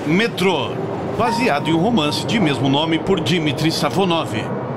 Metrô, baseado em um romance de mesmo nome por Dmitri Savonov.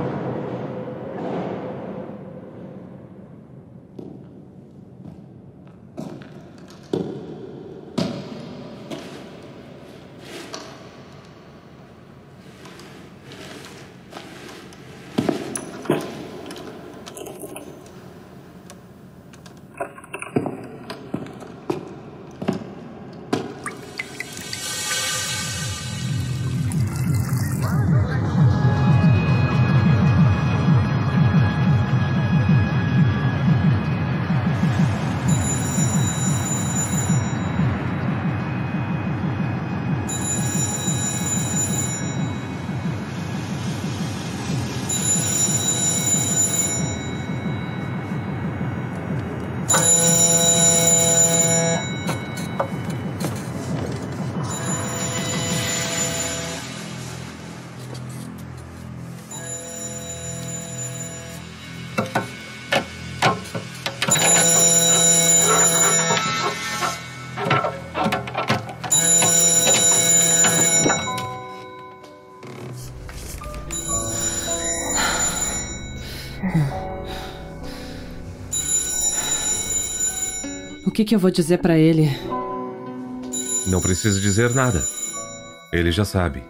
O que eu vou dizer pra ele? Não precisa dizer nada. Ele já sabe.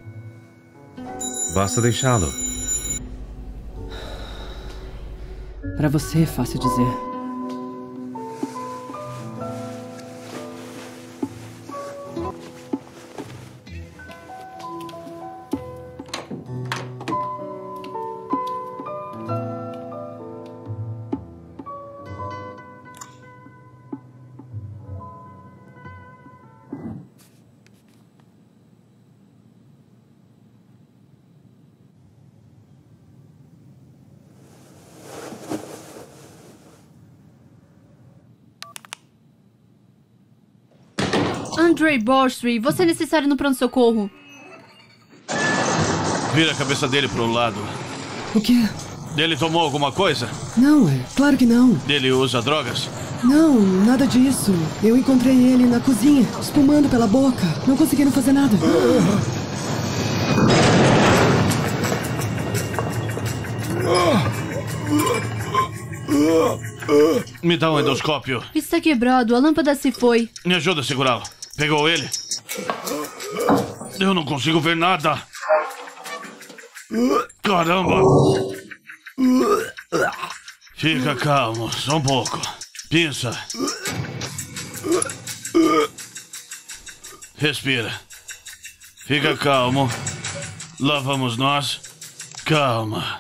Basta deixá-lo. Pra você é fácil dizer. Andrei Borstry, você é necessário no pronto-socorro. Vira a cabeça dele pro lado. O quê? Ele tomou alguma coisa? Não, claro que não. Ele usa drogas? Não, nada disso. Eu encontrei ele na cozinha, espumando pela boca. Não conseguiram fazer nada. Me dá um endoscópio. Está quebrado, a lâmpada se foi. Me ajuda a segurá-lo. Pegou ele? Eu não consigo ver nada. Caramba! Fica calmo, só um pouco. Pensa. Respira. Fica calmo. Lá vamos nós. Calma.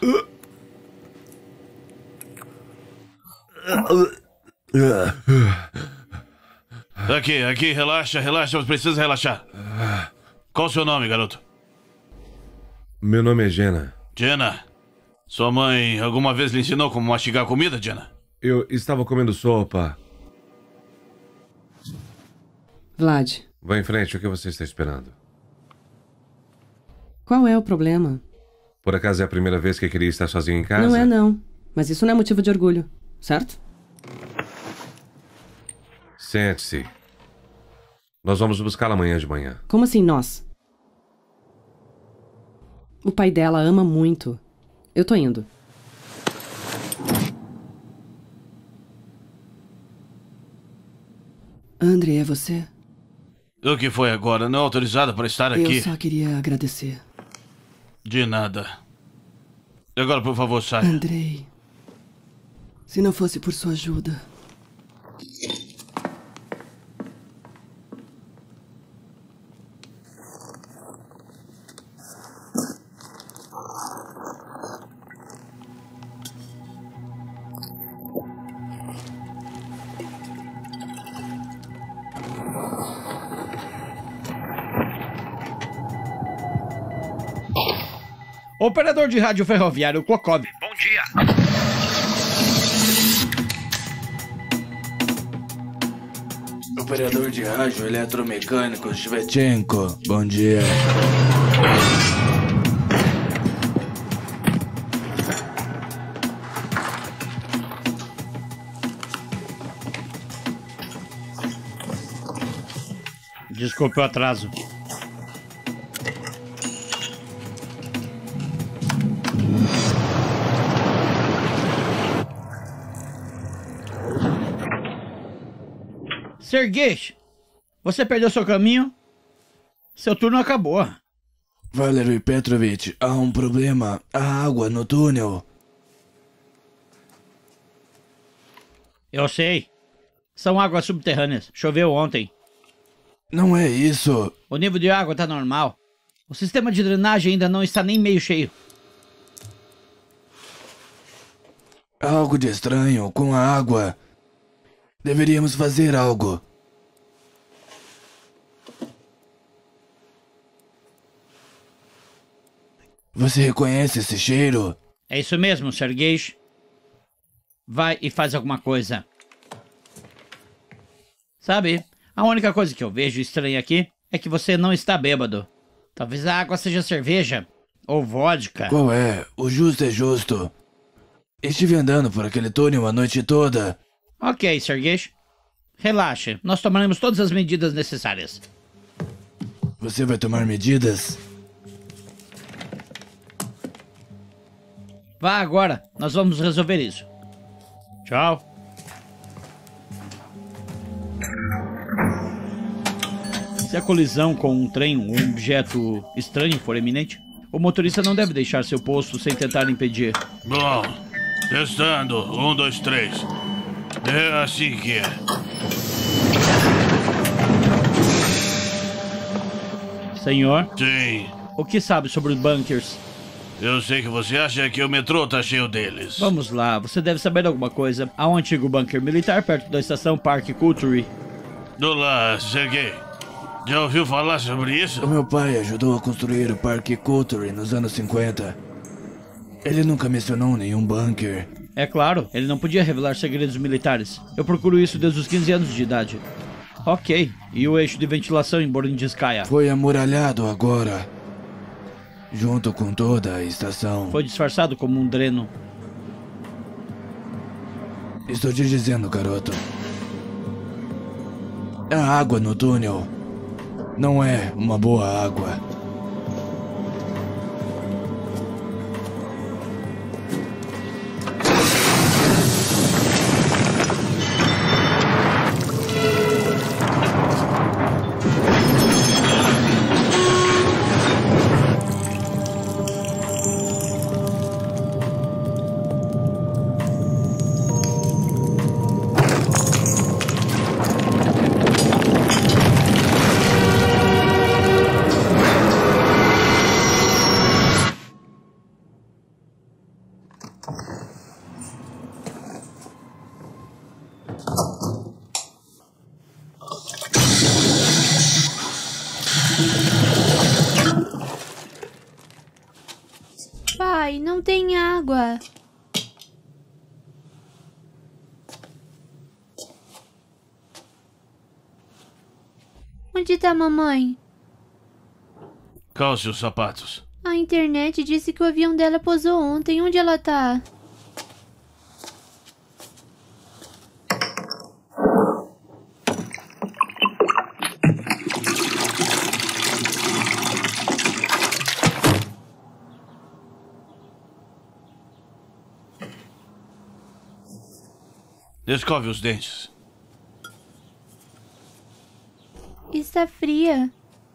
Aqui, relaxa, você precisa relaxar. Qual o seu nome, garoto? Meu nome é Jenna. Jenna? Sua mãe alguma vez lhe ensinou como mastigar comida, Jenna? Eu estava comendo sopa. Vlad, Vá em frente, o que você está esperando? qual é o problema? Por acaso é a primeira vez que queria estar sozinho em casa? Não é, não. Mas isso não é motivo de orgulho, certo? Sente-se. Nós vamos buscá-la amanhã de manhã. Como assim nós? O pai dela ama muito. Eu tô indo. André, é você? O que foi agora? Não é autorizada para estar aqui. Eu só queria agradecer. De nada. Agora, por favor, saia. Andrei, se não fosse por sua ajuda... Operador de rádio ferroviário Klokov. Bom dia. Operador de rádio eletromecânico Shevchenko. Bom dia. Desculpe o atraso. Sergei, você perdeu seu caminho? Seu turno acabou. Valery Petrovich, há um problema. Há água no túnel. Eu sei. São águas subterrâneas. Choveu ontem. Não é isso. O nível de água tá normal. O sistema de drenagem ainda não está nem meio cheio. Há algo de estranho com a água. Deveríamos fazer algo. Você reconhece esse cheiro? É isso mesmo, Sergei. Vai e faz alguma coisa. Sabe, a única coisa que eu vejo estranha aqui é que você não está bêbado. Talvez a água seja cerveja ou vodka. Qual é? O justo é justo. Estive andando por aquele túnel a noite toda. Ok, Sergei. Relaxe, nós tomaremos todas as medidas necessárias. Você vai tomar medidas? Vá agora, nós vamos resolver isso. Tchau. Se a colisão com um trem ou um objeto estranho for iminente, o motorista não deve deixar seu posto sem tentar impedir. Bom, testando. 1, 2, 3. É assim que é. Senhor, Sim. o que sabe sobre os bunkers? Eu sei que você acha que o metrô tá cheio deles. Vamos lá, você deve saber alguma coisa. Há um antigo bunker militar perto da estação Park Culture. Olá, Sergei. Já ouviu falar sobre isso? O meu pai ajudou a construir o Parque Culture nos anos 50. Ele nunca mencionou nenhum bunker. É claro, ele não podia revelar segredos militares. Eu procuro isso desde os 15 anos de idade. Ok, e o eixo de ventilação em Borindskaya? Foi amuralhado agora. Junto com toda a estação. Foi disfarçado como um dreno. Estou te dizendo, garoto. A água no túnel não é uma boa água. Pai, não tem água. Onde tá a mamãe? Calce os sapatos. A internet disse que o avião dela pousou ontem. Onde ela tá? Escove os dentes. Está fria.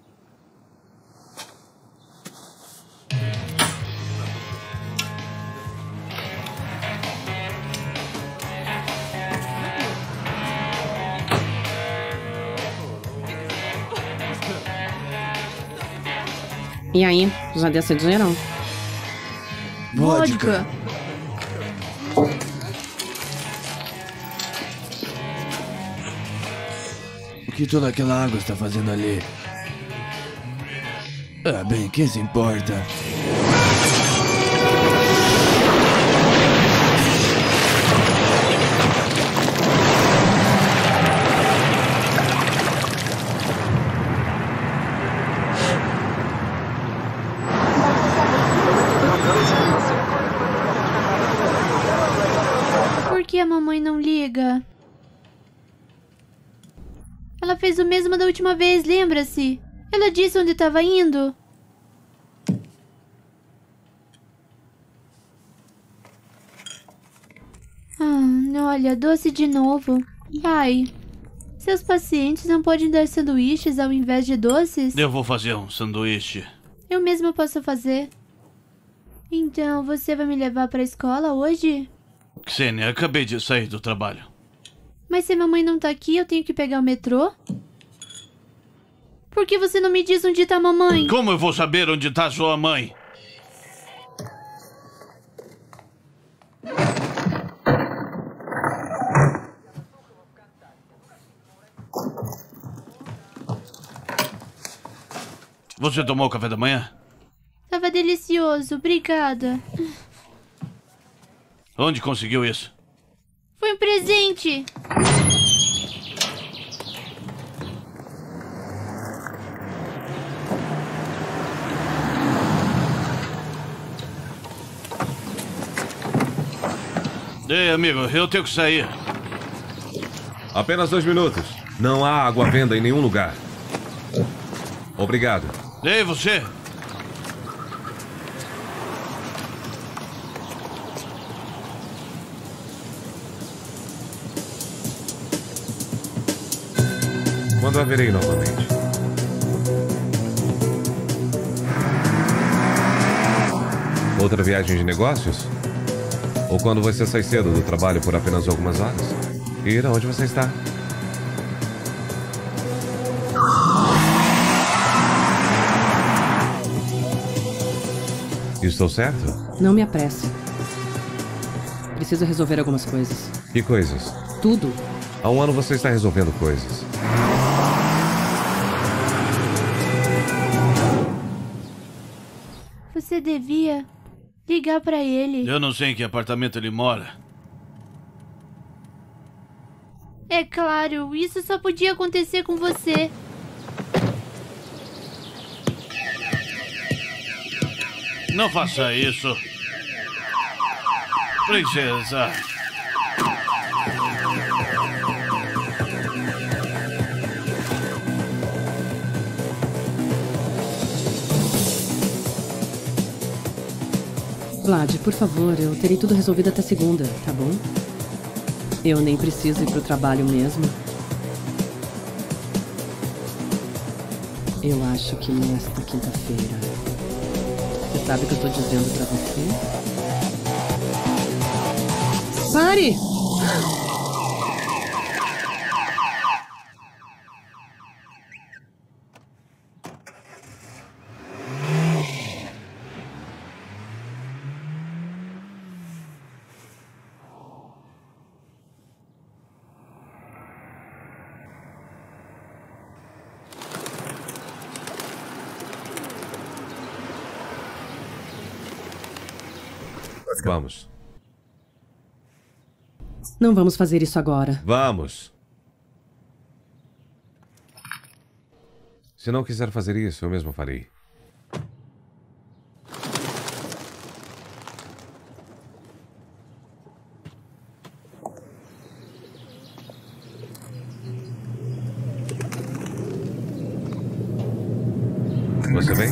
E aí, já decidiram? Vodka. O que toda aquela água está fazendo ali? Ah, bem, quem se importa? Por que a mamãe não liga? Ela fez o mesmo da última vez, lembra-se? Ela disse onde estava indo. Olha, doce de novo. Pai, Seus pacientes não podem dar sanduíches ao invés de doces? Eu vou fazer um sanduíche. Eu mesma posso fazer. Então, você vai me levar pra escola hoje? Xenia, acabei de sair do trabalho. Mas se mamãe não tá aqui, eu tenho que pegar o metrô? Por que você não me diz onde tá a mamãe? Como eu vou saber onde tá sua mãe? Você tomou café da manhã? Tava delicioso, obrigada. Onde conseguiu isso? Foi um presente. Ei, amigo, eu tenho que sair. Apenas 2 minutos. Não há água à venda em nenhum lugar. Obrigado. Ei, você! Quando a verei novamente? Outra viagem de negócios? Ou quando você sai cedo do trabalho por apenas algumas horas? Ir aonde você está? Estou certo? Não me apresse. Preciso resolver algumas coisas. Que coisas? Tudo. Há 1 ano você está resolvendo coisas. Você devia ligar pra ele. Eu não sei em que apartamento ele mora. É claro, isso só podia acontecer com você. Não faça isso. Princesa. Vlad, por favor, eu terei tudo resolvido até segunda, tá bom? Eu nem preciso ir pro trabalho mesmo. Eu acho que nesta quinta-feira. Você sabe o que eu tô dizendo pra você? Pare! Vamos. Não vamos fazer isso agora. Vamos. Se não quiser fazer isso, eu mesmo farei. Você vem?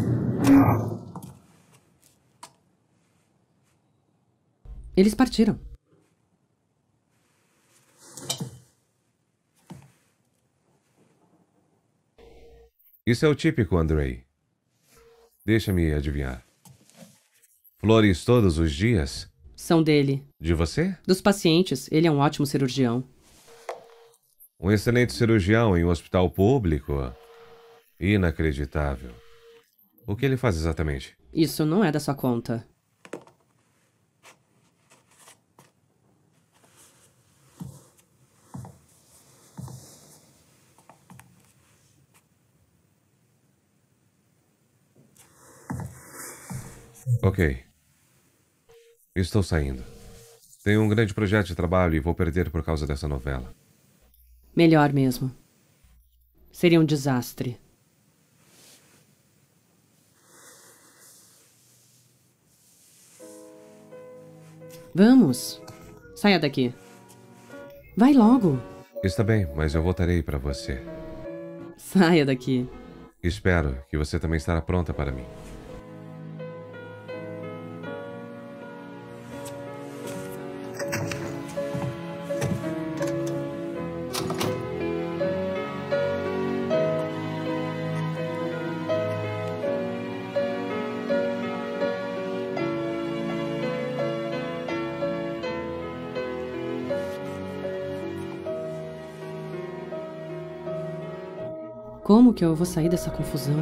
Eles partiram. Isso é o típico, Andrei. Deixa-me adivinhar. Flores todos os dias? São dele. De você? Dos pacientes, ele é um ótimo cirurgião. Um excelente cirurgião em um hospital público? Inacreditável. O que ele faz exatamente? Isso não é da sua conta. Ok. Estou saindo. Tenho um grande projeto de trabalho e vou perder por causa dessa novela. Melhor mesmo. Seria um desastre. Vamos. Saia daqui. Vai logo. Está bem, mas eu voltarei para você. Saia daqui. Espero que você também estará pronta para mim. Como que eu vou sair dessa confusão?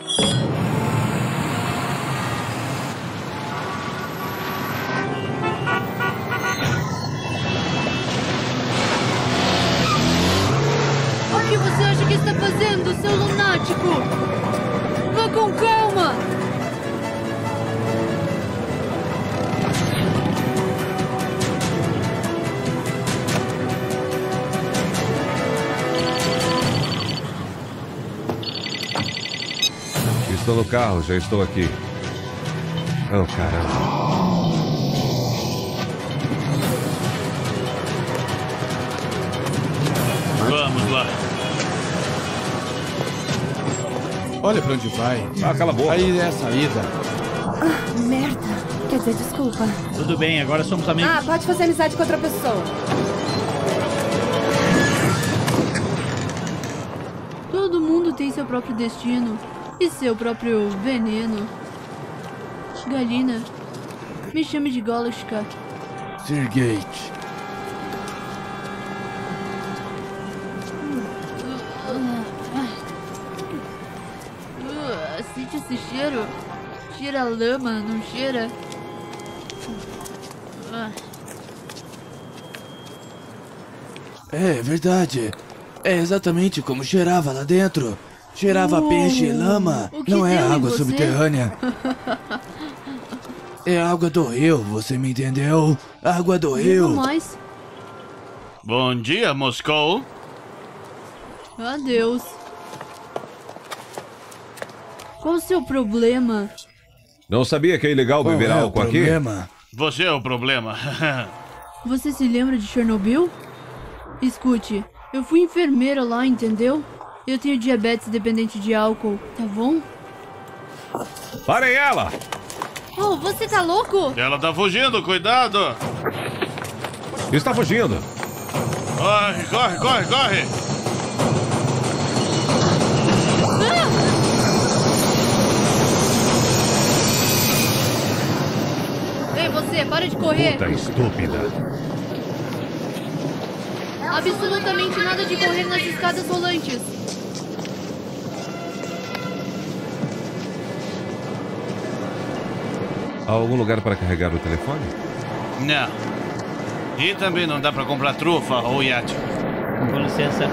O que você acha que está fazendo, seu lunático? Vá com calma! Estou no carro, já estou aqui. Oh, caramba. Vamos lá. Olha pra onde vai. Ah, cala a boca. Aí é a saída. Ah, merda. Quer dizer, desculpa. Tudo bem, agora somos amigos. Ah, pode fazer amizade com outra pessoa. Todo mundo tem seu próprio destino e seu próprio veneno. Galina, me chame de Golushka. Sir Gate. Sente esse cheiro? Cheira a lama, não cheira? É verdade. É exatamente como cheirava lá dentro. Cheirava peixe e lama. O que Não é deu em água você? subterrânea. É água do rio, você me entendeu? Água do Diga rio. mais. Bom dia, Moscou. Adeus. Qual o seu problema? Não sabia que é ilegal Qual beber é o álcool aqui? problema? Você é o problema. Você se lembra de Chernobyl? Escute, eu fui enfermeira lá, entendeu? Eu tenho diabetes dependente de álcool, tá bom? Parem ela! Oh, você tá louco? Ela tá fugindo, cuidado. Está fugindo. Corre, corre, corre, corre. Ei, você, para de correr! Puta estúpida. Absolutamente nada de correr nas escadas rolantes! Há algum lugar para carregar o telefone? Não. E também não dá pra comprar trufa ou iate. Com licença.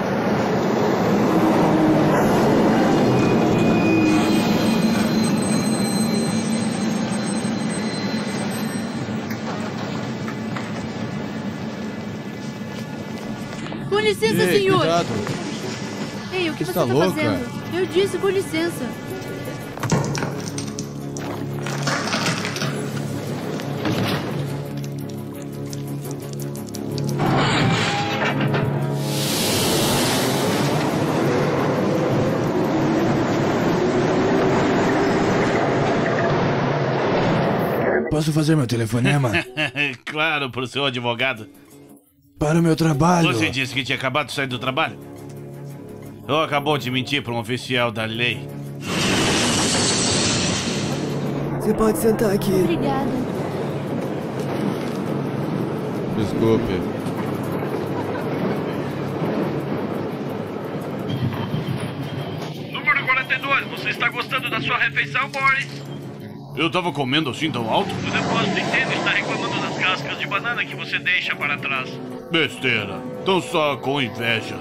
Com licença, Ei, senhor! cuidado. Ei, o que você Está tá louca? fazendo? Eu disse com licença. Posso fazer meu telefonema? Claro, pro seu advogado. Para o meu trabalho. Você disse que tinha acabado de sair do trabalho? Ou acabou de mentir para um oficial da lei? Você pode sentar aqui. Obrigada. Desculpe. Número 42, você está gostando da sua refeição, Boris? Eu tava comendo assim tão alto? O depósito inteiro está reclamando das cascas de banana que você deixa para trás. Besteira. Tão só com inveja.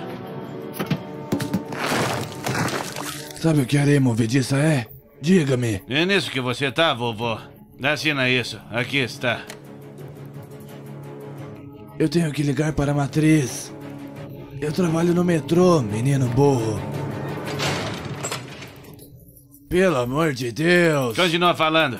Sabe o que areia movediça é? Diga-me. É nisso que você tá, vovô? Assina isso. Aqui está. Eu tenho que ligar para a matriz. Eu trabalho no metrô, menino burro. Pelo amor de Deus. Continua falando.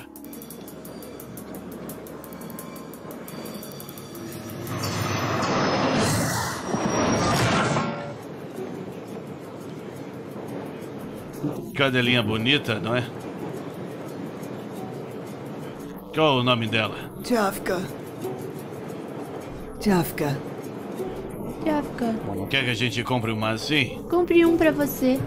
Cadelinha bonita, não é? Qual o nome dela? Tchafka. Tchafka. Tchafka, Quer que a gente compre uma assim? compre um pra você.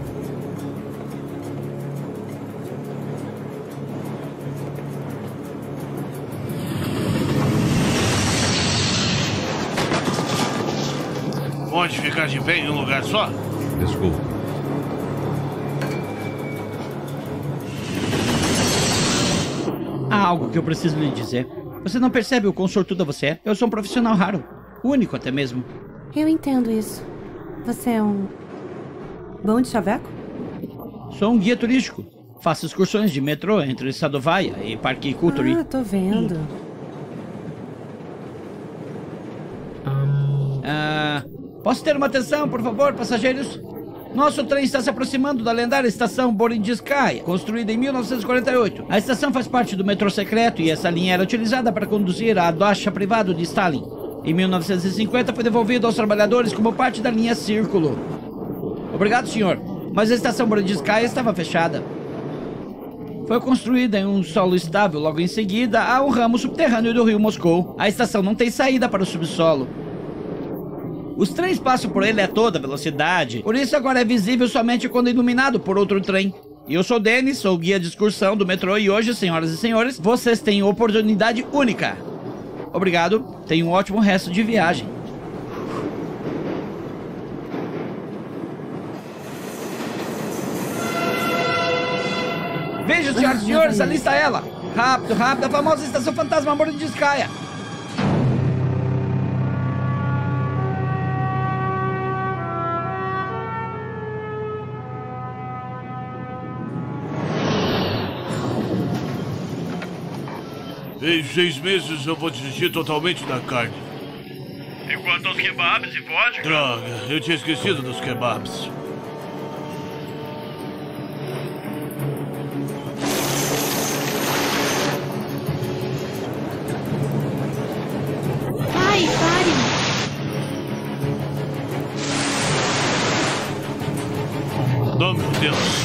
Pode ficar de pé em um lugar só? Desculpa. algo que eu preciso lhe dizer. Você não percebe o quão sortuda você é? Eu sou um profissional raro. Único até mesmo. Eu entendo isso. Você é um... bom de chaveco? Sou um guia turístico. Faço excursões de metrô entre Sadovaia e Parque Culture. Ah, tô vendo. Posso ter uma atenção, por favor, passageiros? Nosso trem está se aproximando da lendária estação Borindskaya, construída em 1948. A estação faz parte do metrô secreto e essa linha era utilizada para conduzir a Dasha privado de Stalin. Em 1950 foi devolvido aos trabalhadores como parte da linha Círculo. Obrigado, senhor, mas a estação Borindskaya estava fechada. Foi construída em um solo estável logo em seguida a um ramo subterrâneo do rio Moscou. A estação não tem saída para o subsolo. Os trens passam por ele a toda velocidade, por isso agora é visível somente quando iluminado por outro trem. E eu sou Dennis, sou guia de excursão do metrô e hoje, senhoras e senhores, vocês têm oportunidade única. Obrigado, tenham um ótimo resto de viagem. Vejam, senhoras e senhores, ali está ela. Rápido, rápido, a famosa estação fantasma Borindskaya. Em 6 meses eu vou desistir totalmente da carne. E quanto aos kebabs e vodka? Droga, eu tinha esquecido dos kebabs. Pai, pare! Oh, meu Deus.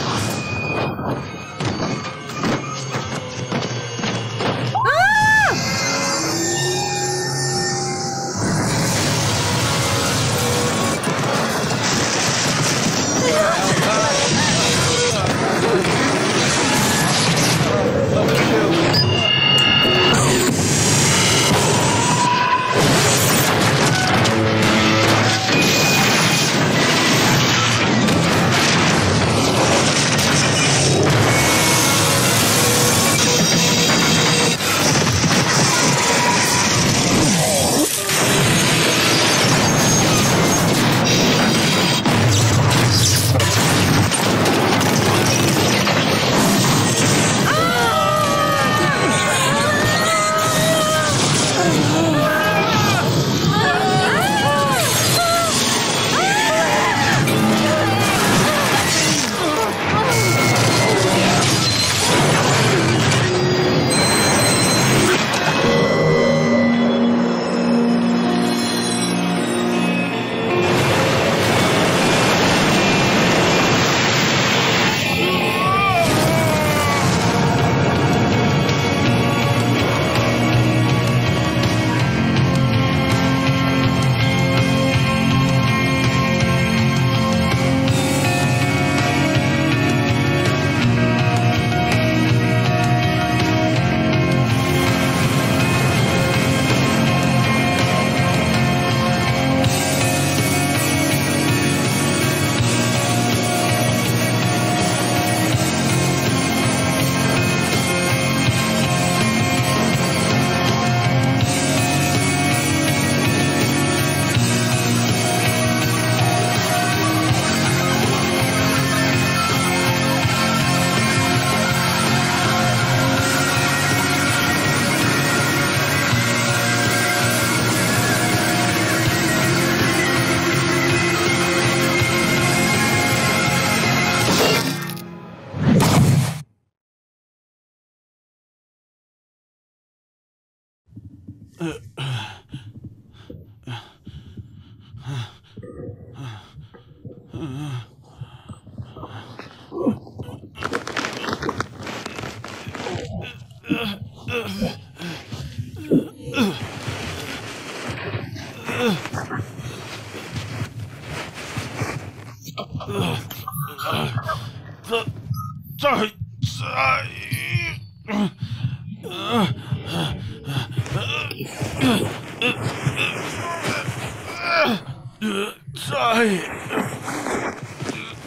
Sai!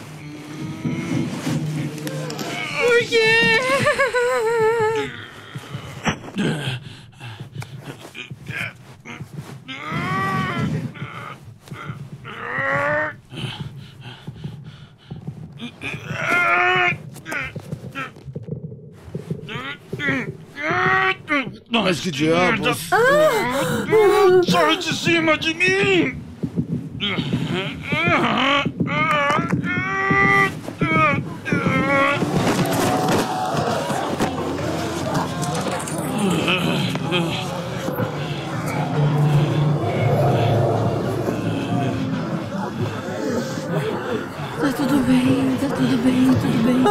Por quê? Mas que diabos? Sai de cima de mim! Tá tudo bem, tá tudo bem, tudo bem.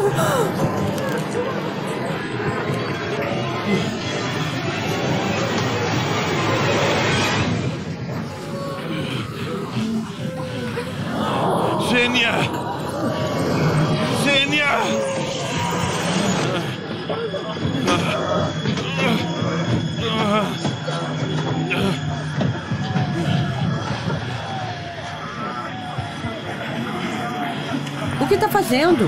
Zênia! Zênia! O que tá fazendo?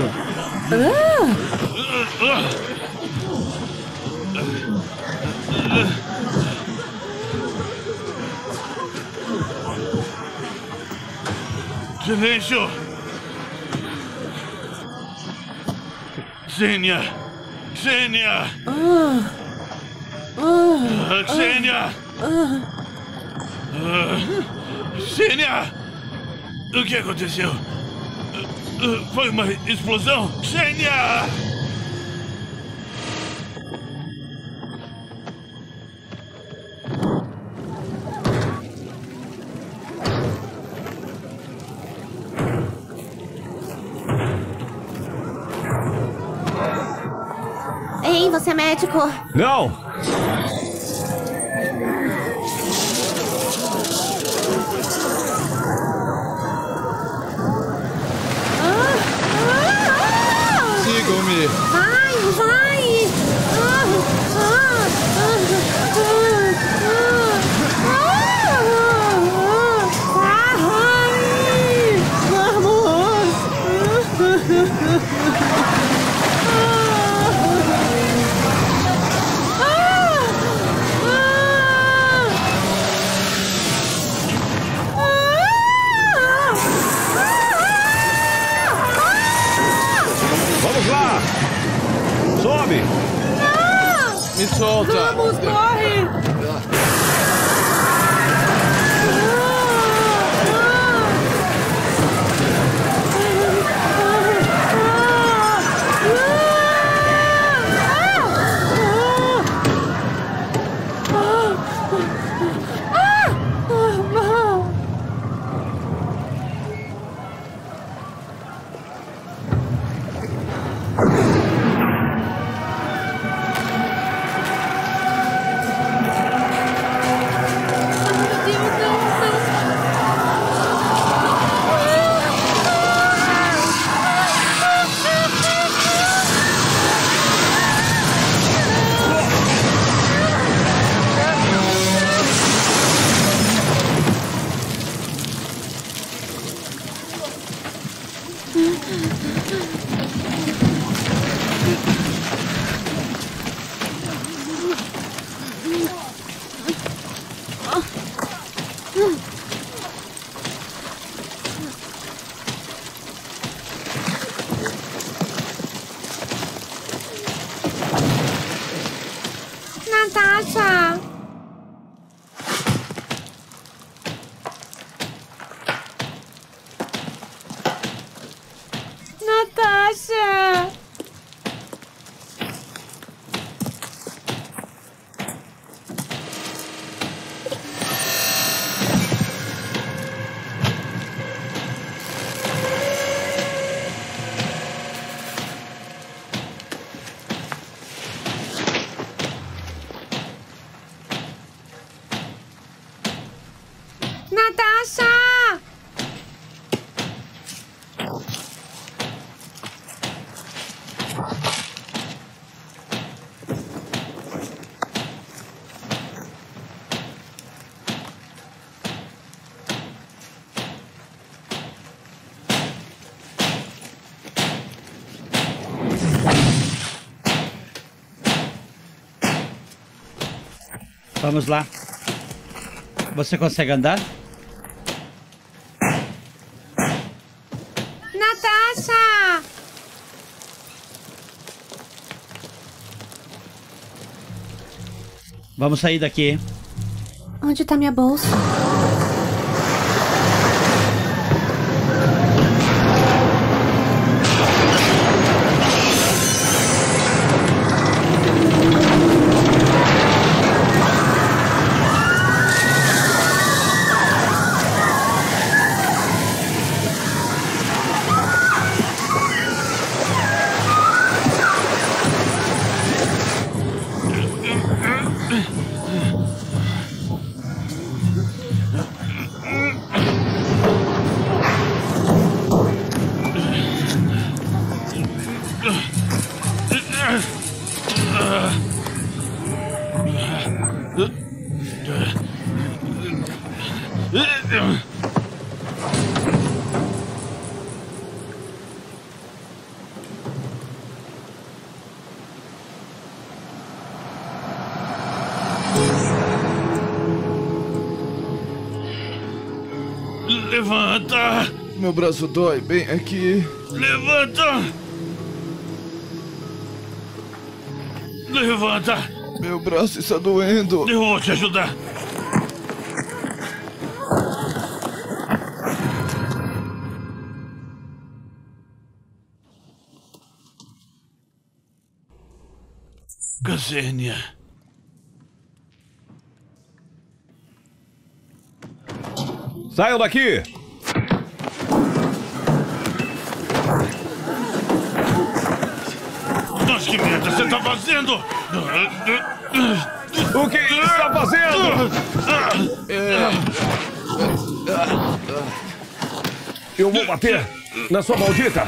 Silêncio! Zênia! Zênia! Zênia! Zênia! O que aconteceu? Foi uma explosão? Zênia! Ei, você é médico? Não! Sigam-me! Vai, vai! Vamos lá! Sobe! Me solta! Vamos, corre! Natasha! Natasha! Natasha! Vamos lá. Você consegue andar? Natasha! Vamos sair daqui. Onde tá minha bolsa? Levanta! Meu braço dói bem aqui. Levanta! Levanta! Meu braço está doendo. Eu vou te ajudar. Ksenia. Saiam daqui! Mas que merda você tá fazendo? O que está fazendo? Eu vou bater na sua maldita!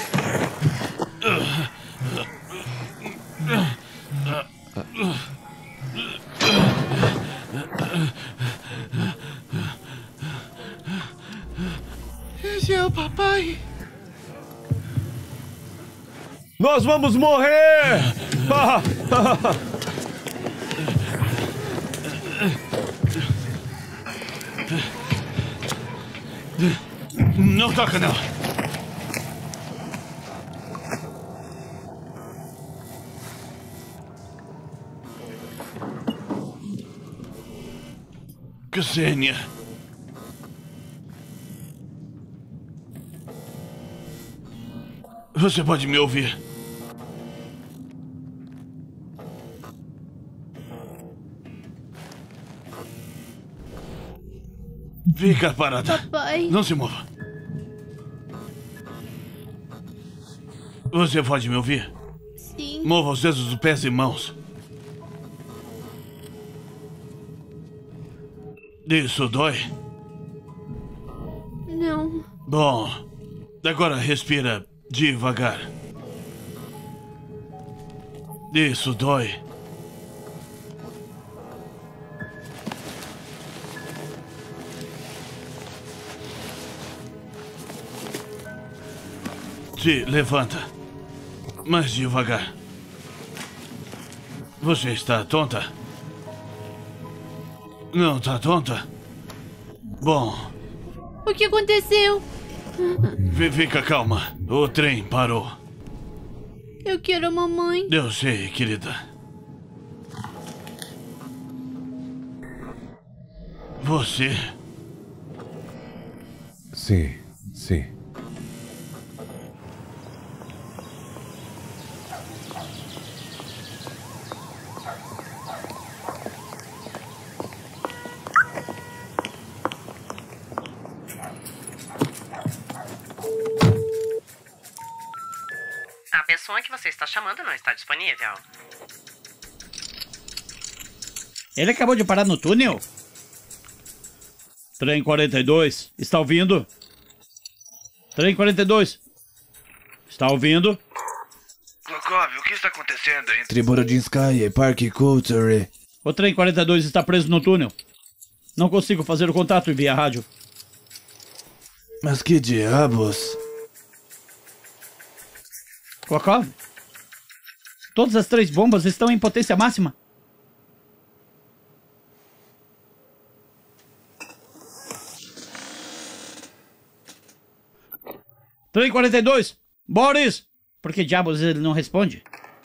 Esse é o papai. Nós vamos morrer! Não toca, não. Ksenia. Você pode me ouvir? Fica parada. Papai. Não se mova. Você pode me ouvir? Sim. Mova os dedos dos pés e mãos. Isso dói? Não. Bom, agora respira devagar. Isso dói. Se levanta. Mais devagar. Você está tonta? Não está tonta? Bom. O que aconteceu? Fica calma. O trem parou. Eu quero a mamãe. Eu sei, querida. Você? Sim, sim. A pessoa que você está chamando não está disponível. Ele acabou de parar no túnel? Trem 42, está ouvindo? Trem 42, está ouvindo? Klokov, o que está acontecendo entre Borodinskaya e Park Culture? O trem 42 está preso no túnel. Não consigo fazer o contato via rádio. Mas que diabos? Klokov? Todas as 3 bombas estão em potência máxima. Trem 42! Boris! Por que diabos ele não responde?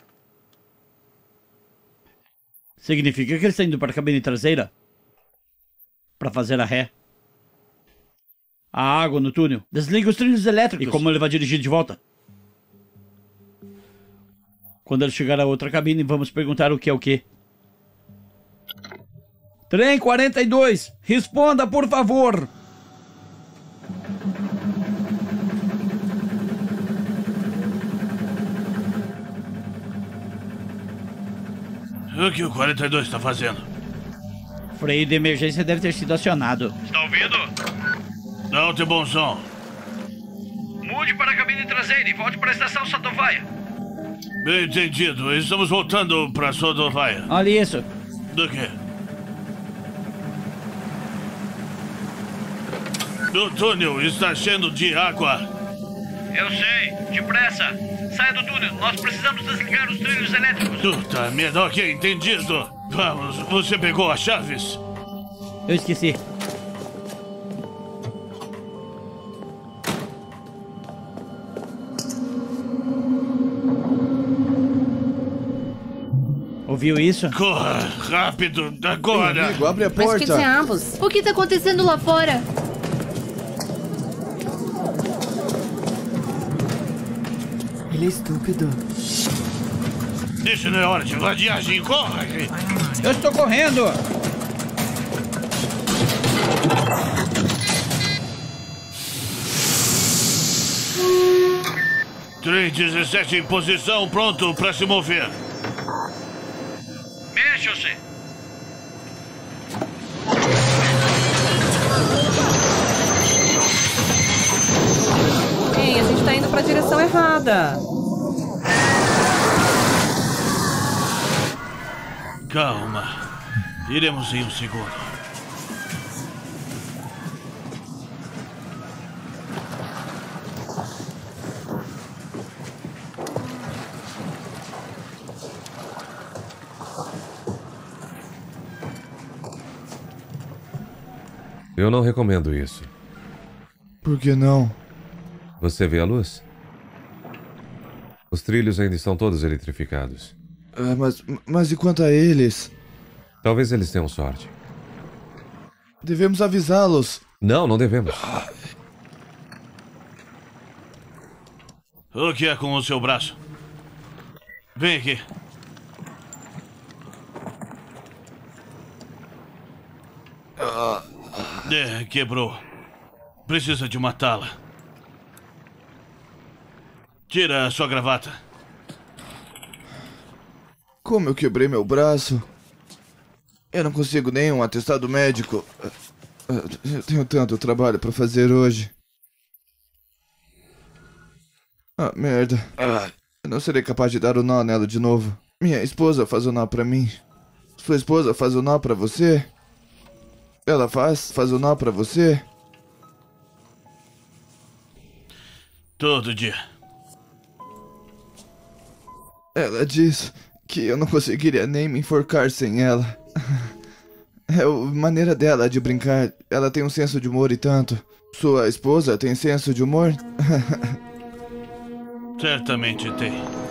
Significa que ele está indo para a cabine traseira? Para fazer a ré. A água no túnel. Desliga os trilhos elétricos. E como ele vai dirigir de volta? Quando ele chegar à outra cabine, vamos perguntar o que é o que. Trem 42! Responda, por favor! O que o 42 está fazendo? Freio de emergência deve ter sido acionado. Está ouvindo? Alto e bom som. Mude para a cabine traseira e volte para a estação Sadovaia. Bem entendido. Estamos voltando para Sadovaia. Olha isso. Do quê? O túnel está cheio de água. Eu sei. Depressa. Saia do túnel. Nós precisamos desligar os trilhos elétricos. Puta merda. Ok, entendido. Vamos. Você pegou as chaves? Eu esqueci. Ouviu isso? Corra, rápido, agora! Meu amigo, abre a Mas que porta. diabos? O que tá acontecendo lá fora? Ele é estúpido. Isso não é hora de vadiagem, corre! Eu estou correndo! Trem 17 em posição, pronto para se mover. Mexa-se! Ei, a gente tá indo pra direção errada. Calma. Iremos em um segundo. Eu não recomendo isso. Por que não? Você vê a luz? Os trilhos ainda estão todos eletrificados. Mas e quanto a eles? Talvez eles tenham sorte. Devemos avisá-los. Não, não devemos. O que é com o seu braço? Vem aqui. Quebrou. Precisa de uma tala. Tira a sua gravata. Como eu quebrei meu braço? Eu não consigo nenhum atestado médico. Eu tenho tanto trabalho pra fazer hoje. Ah, merda. Eu não serei capaz de dar o nó nela de novo. Minha esposa faz o nó pra mim. Sua esposa faz o nó pra você? Ela faz o nó pra você? Todo dia. Ela diz que eu não conseguiria nem me enforcar sem ela. É a maneira dela de brincar. Ela tem um senso de humor e tanto. Sua esposa tem senso de humor? Certamente tem.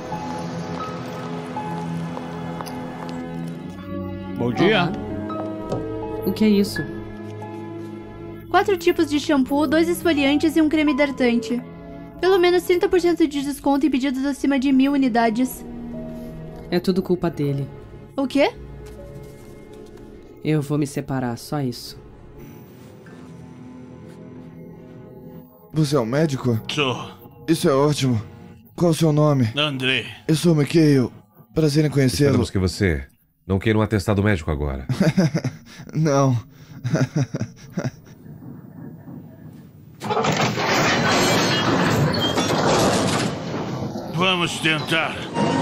Bom dia. O que é isso? 4 tipos de shampoo, 2 esfoliantes e um creme hidratante. Pelo menos 30% de desconto em pedidos acima de 1000 unidades. É tudo culpa dele. O quê? Eu vou me separar, só isso. Você é um médico? Sou Isso é ótimo. Qual o seu nome? Andrei. Eu sou Mikhail. Prazer em conhecê-lo. Esperamos que você não queira um atestado médico agora. Não. Vamos tentar.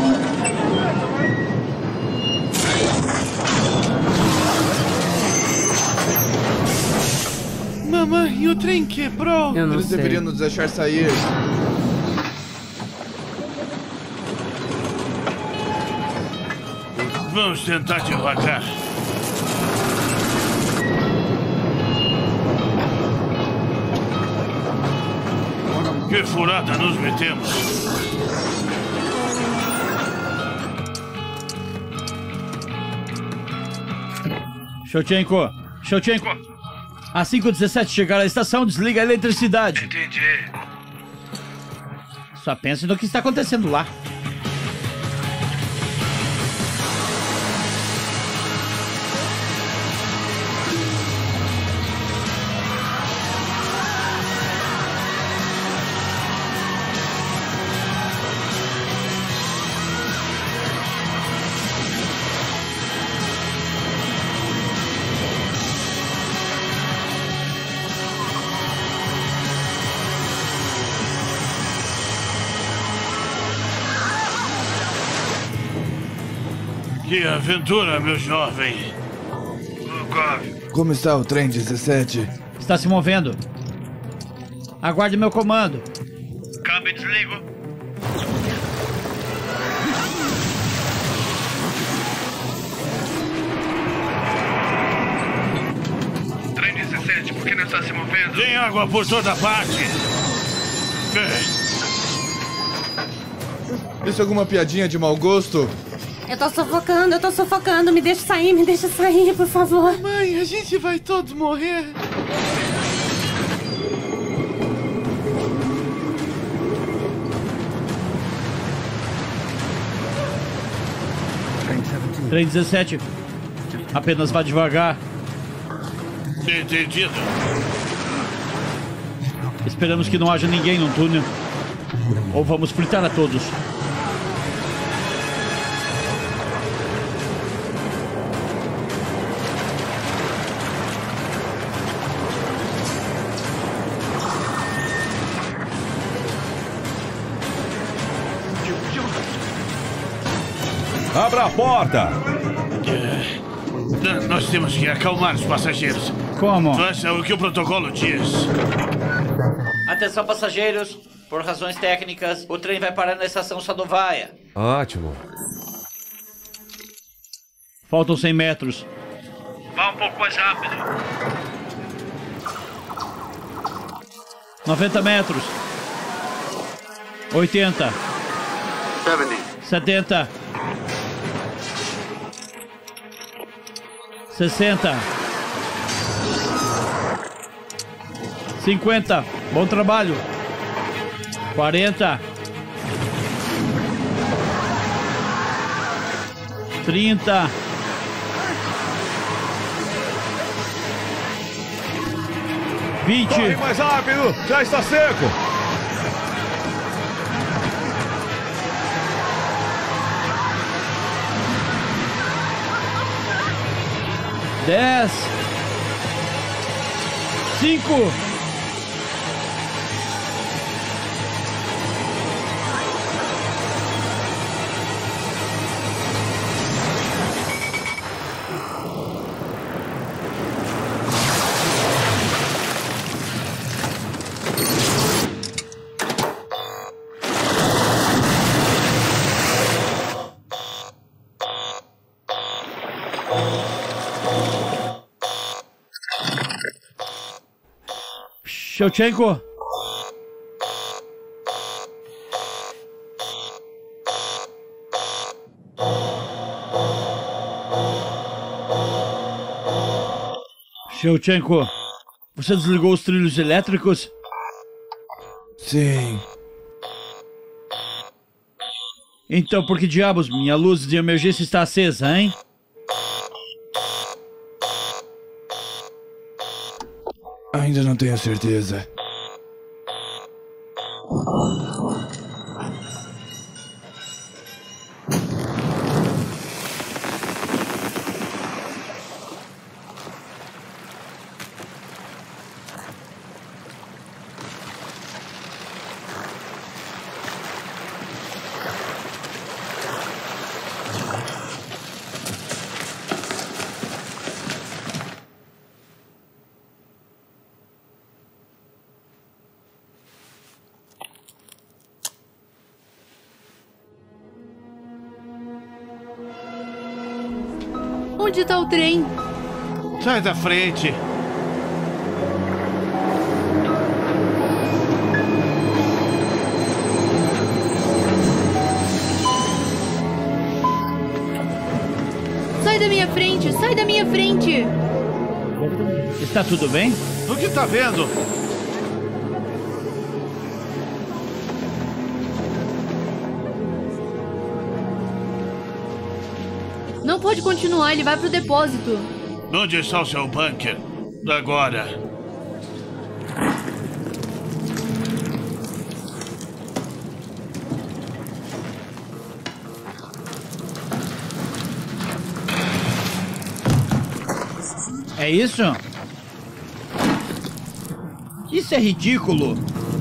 Mamãe, o trem quebrou. Eu não Eles sei. deveriam nos deixar sair. Vamos tentar devagar. Que furada nos metemos. Shevchenko. Assim que o 17 chegar à estação, desliga a eletricidade. Entendi. Só pense no que está acontecendo lá. Que aventura, meu jovem. Como está o trem 17? Está se movendo. Aguarde meu comando. Câmbio e desligo. Trem 17, por que não está se movendo? Tem água por toda parte. Isso é alguma piadinha de mau gosto? Eu tô sufocando. Me deixa sair, por favor. Mãe, a gente vai todos morrer. Trem 17. Apenas vá devagar. Entendido. Esperamos que não haja ninguém no túnel. Ou vamos fritar a todos. Abra a porta! Nós temos que acalmar os passageiros. Como? Faça o que o protocolo diz. Atenção, passageiros. Por razões técnicas, o trem vai parar na estação Sadovaia. Ótimo. Faltam 100 metros. Vá um pouco mais rápido. 90 metros. 80. 70. 60. 50. Bom trabalho. 40. 30. 20. Corre mais rápido! Já está seco! Dez. 5. 'Shevchenko. Shevchenko, você desligou os trilhos elétricos? Sim. Então por que diabos minha luz de emergência está acesa, hein? Ainda não tenho certeza. Onde está o trem? Sai da frente. da minha frente! Sai da minha frente! Está tudo bem? O que tá vendo? Não pode continuar, ele vai pro depósito. Onde está o seu bunker? Agora. É isso? Isso é ridículo.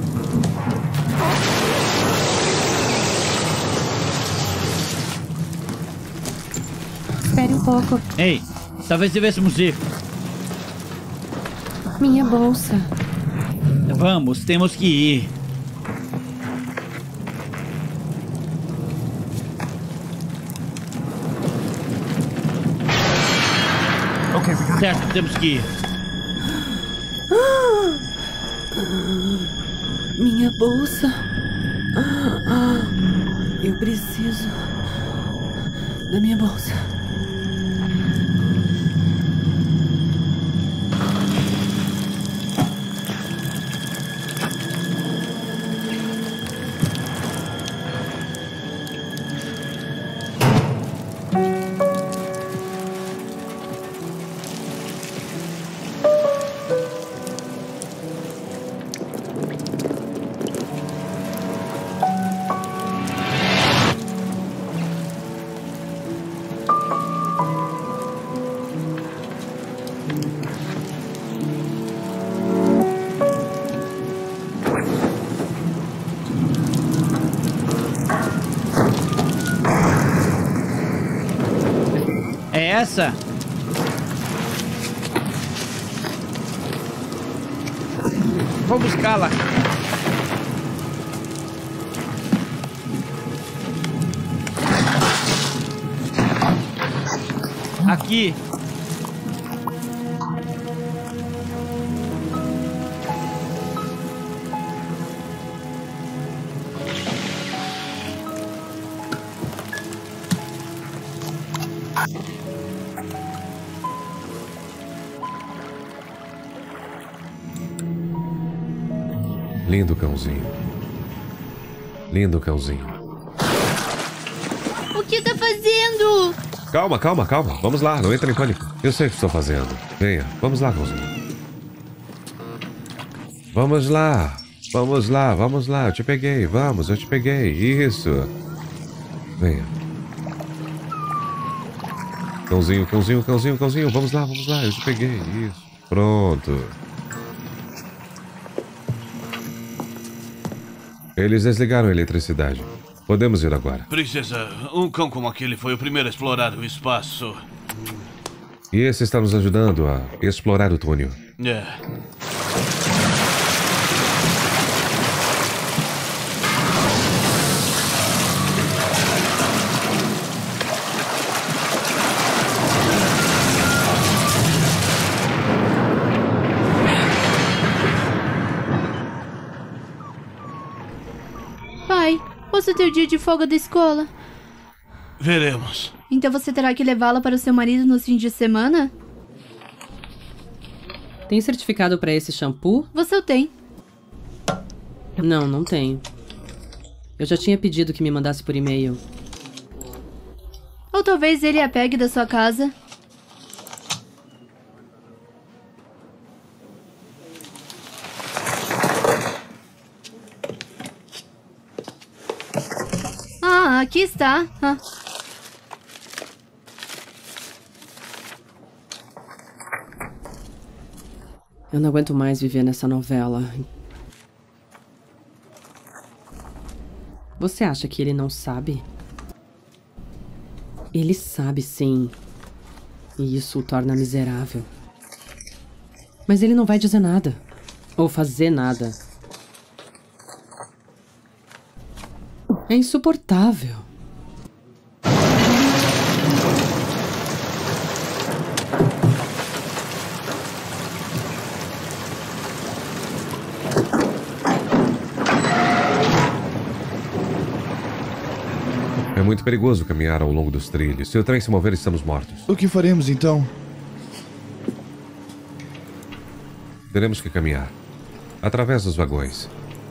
Espere um pouco. Ei, talvez devêssemos ir. Minha bolsa. Vamos, temos que ir. Certo, temos que ir. Minha bolsa. Eu preciso da minha bolsa. É essa? Vou buscá-la. Aqui. Lindo cãozinho. Lindo cãozinho. O que tá fazendo? Calma, calma, calma. Vamos lá, não entra em pânico. Eu sei o que estou fazendo. Venha, vamos lá, cãozinho. Vamos lá. Vamos lá, vamos lá. Eu te peguei, vamos, eu te peguei. Isso. Venha. Cãozinho, cãozinho, cãozinho, cãozinho. Vamos lá, eu te peguei. Isso. Pronto. Eles desligaram a eletricidade. Podemos ir agora. Princesa, um cão como aquele foi o primeiro a explorar o espaço. E esse está nos ajudando a explorar o túnel. É. Pai, você tem o dia de folga da escola. Veremos. Então você terá que levá-la para o seu marido nos fins de semana? Tem certificado para esse shampoo? Você o tem. Não, não tenho. Eu já tinha pedido que me mandasse por e-mail. Ou talvez ele a pegue da sua casa. Ah, aqui está. Ah. Eu não aguento mais viver nessa novela. Você acha que ele não sabe? Ele sabe, sim. E isso o torna miserável. Mas ele não vai dizer nada. Ou fazer nada. É insuportável. É É muito perigoso caminhar ao longo dos trilhos. Se o trem se mover, estamos mortos. O que faremos então? Teremos que caminhar através dos vagões.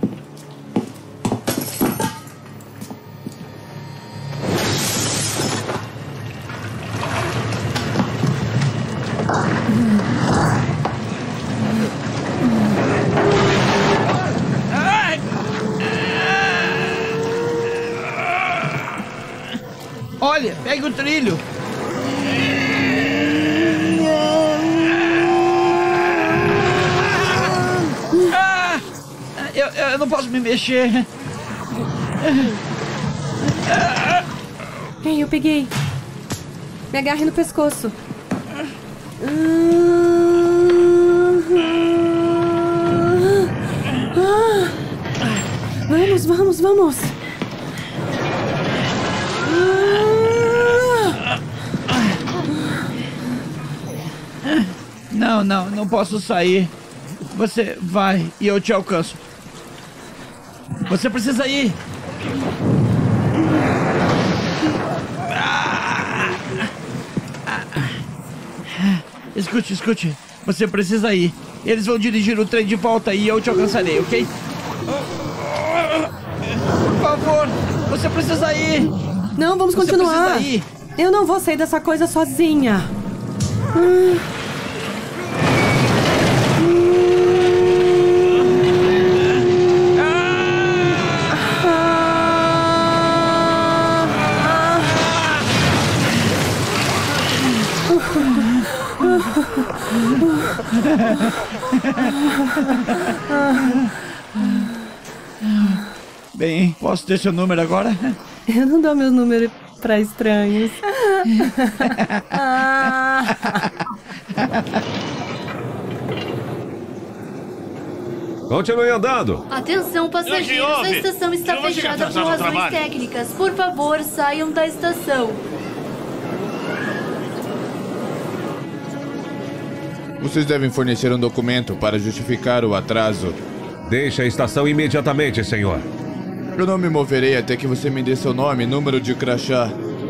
Olha, pegue o trilho. Eu não posso me mexer. Ei, eu peguei. Me agarre no pescoço. Vamos. Não posso sair. Você vai e eu te alcanço. Você precisa ir. Escute. Você precisa ir. Eles vão dirigir o trem de volta e eu te alcançarei, ok? Por favor, você precisa ir. Não, vamos continuar. Precisa ir. Eu não vou sair dessa coisa sozinha. Bem, posso ter seu número agora? Eu não dou meu número pra estranhos. Continue andando. Atenção, passageiros. A estação está fechada por razões técnicas. Por favor, saiam da estação. Vocês devem fornecer um documento para justificar o atraso. Deixe a estação imediatamente, senhor. Eu não me moverei até que você me dê seu nome e número de crachá.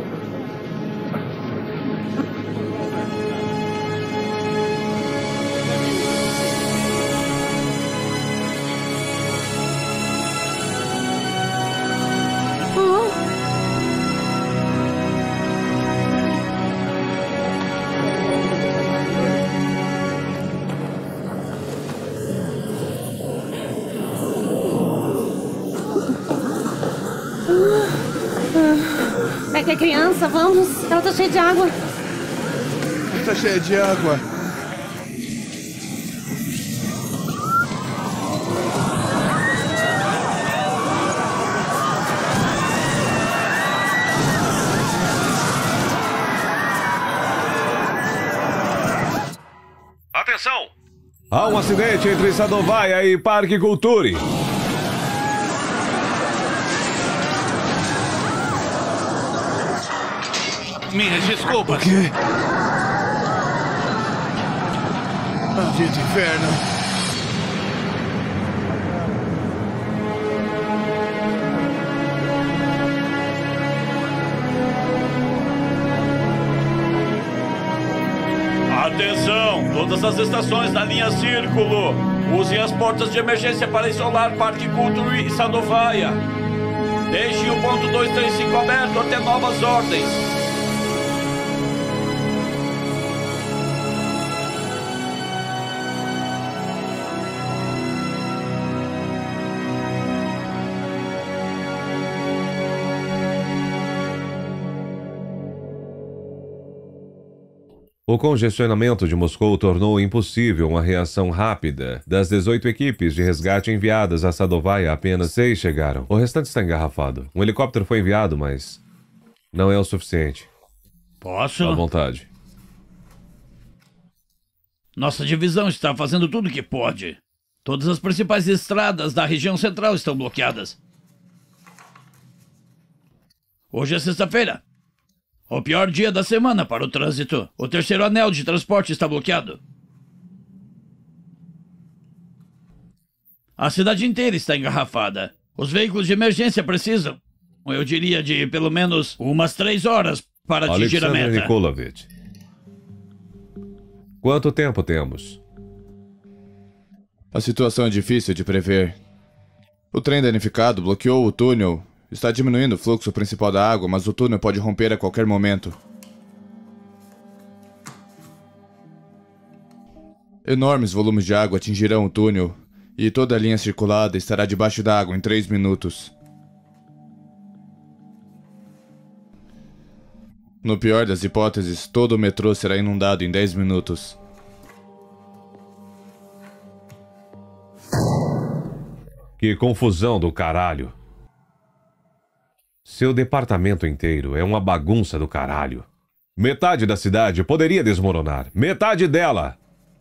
Pega a criança, vamos. Ela tá cheia de água. Tá cheia de água. Atenção! Há um acidente entre Sadovaia e Parque Culture. Minhas desculpas. O quê? Maldito inferno. Atenção! Todas as estações da linha Círculo. Usem as portas de emergência para isolar Parque Culture e Sadovaia. Deixem o ponto 235 aberto até novas ordens. O congestionamento de Moscou tornou impossível uma reação rápida. Das 18 equipes de resgate enviadas a Sadovaia, apenas 6 chegaram. O restante está engarrafado. Um helicóptero foi enviado, mas não é o suficiente. Posso? À vontade. Nossa divisão está fazendo tudo o que pode. Todas as principais estradas da região central estão bloqueadas. Hoje é sexta-feira. O pior dia da semana para o trânsito. O terceiro anel de transporte está bloqueado. A cidade inteira está engarrafada. Os veículos de emergência precisam Eu diria de pelo menos umas 3 horas para atingir a Alexander meta. Nikolovich. Quanto tempo temos? A situação é difícil de prever. O trem danificado bloqueou o túnel. Está diminuindo o fluxo principal da água, mas o túnel pode romper a qualquer momento. Enormes volumes de água atingirão o túnel e toda a linha circulada estará debaixo da água em 3 minutos. No pior das hipóteses, todo o metrô será inundado em 10 minutos. Que confusão do caralho. Seu departamento inteiro é uma bagunça do caralho. Metade da cidade poderia desmoronar. Metade dela!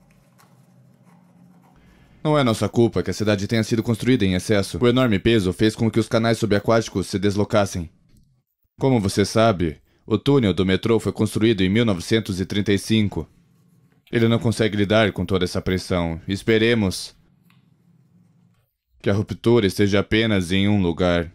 Não é nossa culpa que a cidade tenha sido construída em excesso. O enorme peso fez com que os canais subaquáticos se deslocassem. Como você sabe, o túnel do metrô foi construído em 1935. Ele não consegue lidar com toda essa pressão. Esperemos que a ruptura esteja apenas em um lugar.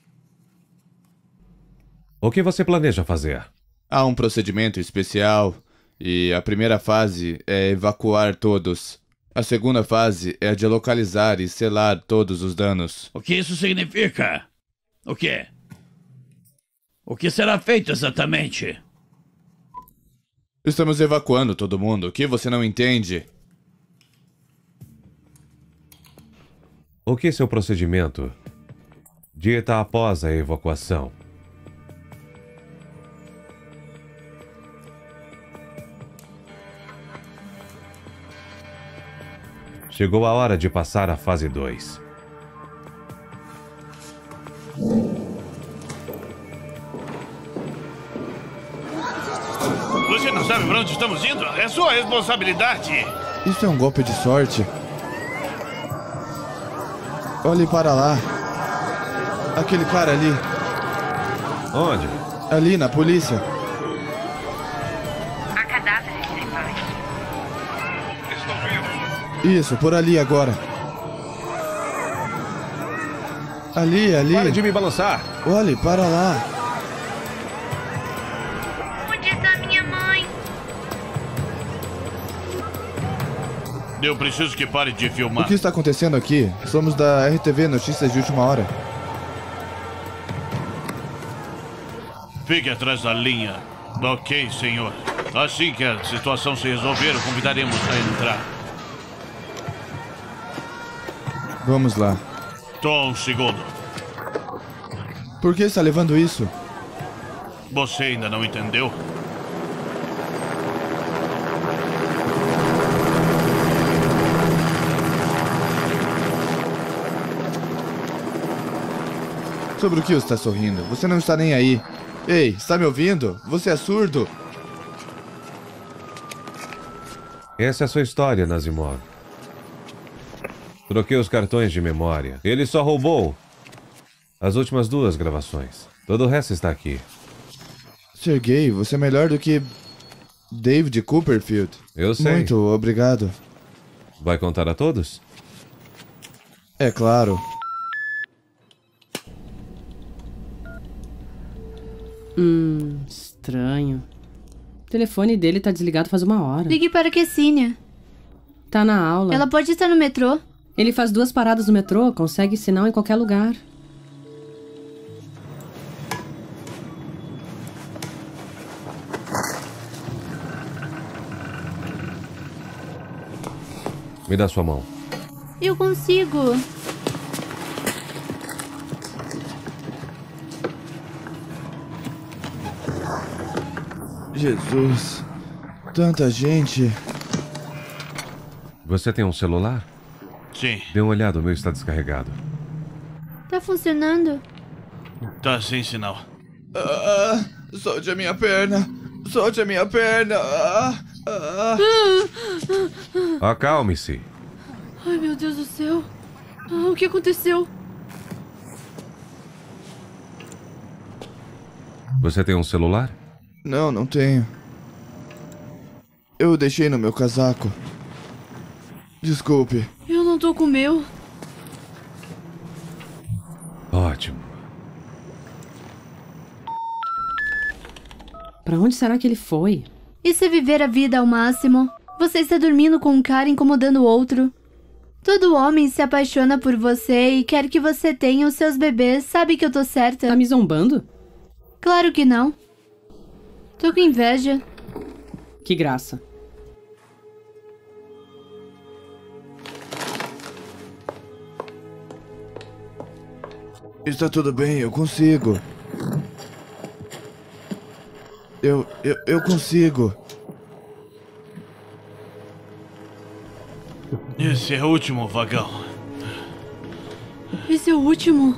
O que você planeja fazer? Há um procedimento especial e a primeira fase é evacuar todos. A segunda fase é a de localizar e selar todos os danos. O que isso significa? O quê? O que será feito exatamente? Estamos evacuando todo mundo. O que você não entende? O que é seu procedimento? Dieta após a evacuação. Chegou a hora de passar à fase 2. Você não sabe para onde estamos indo? É sua responsabilidade. Isso é um golpe de sorte. Olhe para lá. Aquele cara ali. Onde? Ali, na polícia. Há cadáveres tribais. Isso, por ali agora. Ali. Pare de me balançar. Olhe para lá. Onde está minha mãe? Eu preciso que pare de O filmar. que está acontecendo aqui? Somos da RTV Notícias de Última Hora. Fique atrás da linha. Ok, senhor. Assim que a situação se resolver, o convidaremos a entrar. Vamos lá. Só um segundo. Por que está levando isso? Você ainda não entendeu? Sobre o que você está sorrindo? Você não está nem aí. Ei, está me ouvindo? Você é surdo? Essa é a sua história, Nazimov. Troquei os cartões de memória. Ele só roubou as últimas 2 gravações. Todo o resto está aqui. Sergei, você é melhor do que David Copperfield. Eu sei. Muito obrigado. Vai contar a todos? É claro. Estranho. O telefone dele tá desligado faz 1 hora. Ligue para a Kessínia. Tá na aula. Ela pode estar no metrô. Ele faz 2 paradas no metrô, consegue sinal em qualquer lugar. Me dá sua mão. Eu consigo. Jesus. Tanta gente. Você tem um celular? Sim. Dê uma olhada, o meu está descarregado. Tá funcionando? Tá sem sinal. Solte a minha perna. Solte a minha perna. Acalme-se. Ai, meu Deus do céu. O que aconteceu? Você tem um celular? Não, não tenho. Eu o deixei no meu casaco. Desculpe. Eu não tô com o meu. Ótimo. Pra onde será que ele foi? Isso é viver a vida ao máximo. Você está dormindo com um cara incomodando o outro. Todo homem se apaixona por você e quer que você tenha os seus bebês. Sabe que eu tô certa? Tá me zombando? Claro que não. Tô com inveja. Que graça. Está tudo bem, eu consigo. Eu consigo. Esse é o último vagão. Esse é o último.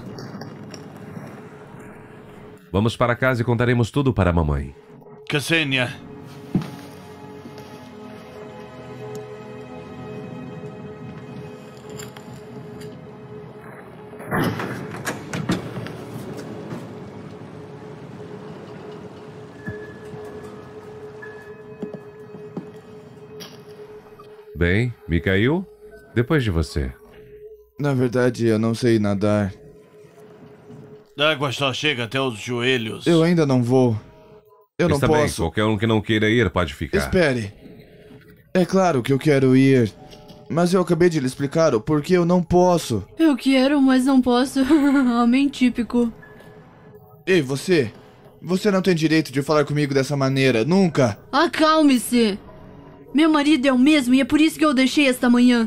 Vamos para casa e contaremos tudo para a mamãe. Ksenia. Bem, Mikhail, depois de você. Na verdade, eu não sei nadar. A água só chega até os joelhos. Eu ainda não vou. Eu não Está bem, posso. qualquer um que não queira ir pode ficar. Espere. É claro que eu quero ir. Mas eu acabei de lhe explicar o porquê eu não posso. Eu quero, mas não posso. Homem típico. Ei, você. Você não tem direito de falar comigo dessa maneira, nunca. Acalme-se. Meu marido é o mesmo e é por isso que eu o deixei esta manhã.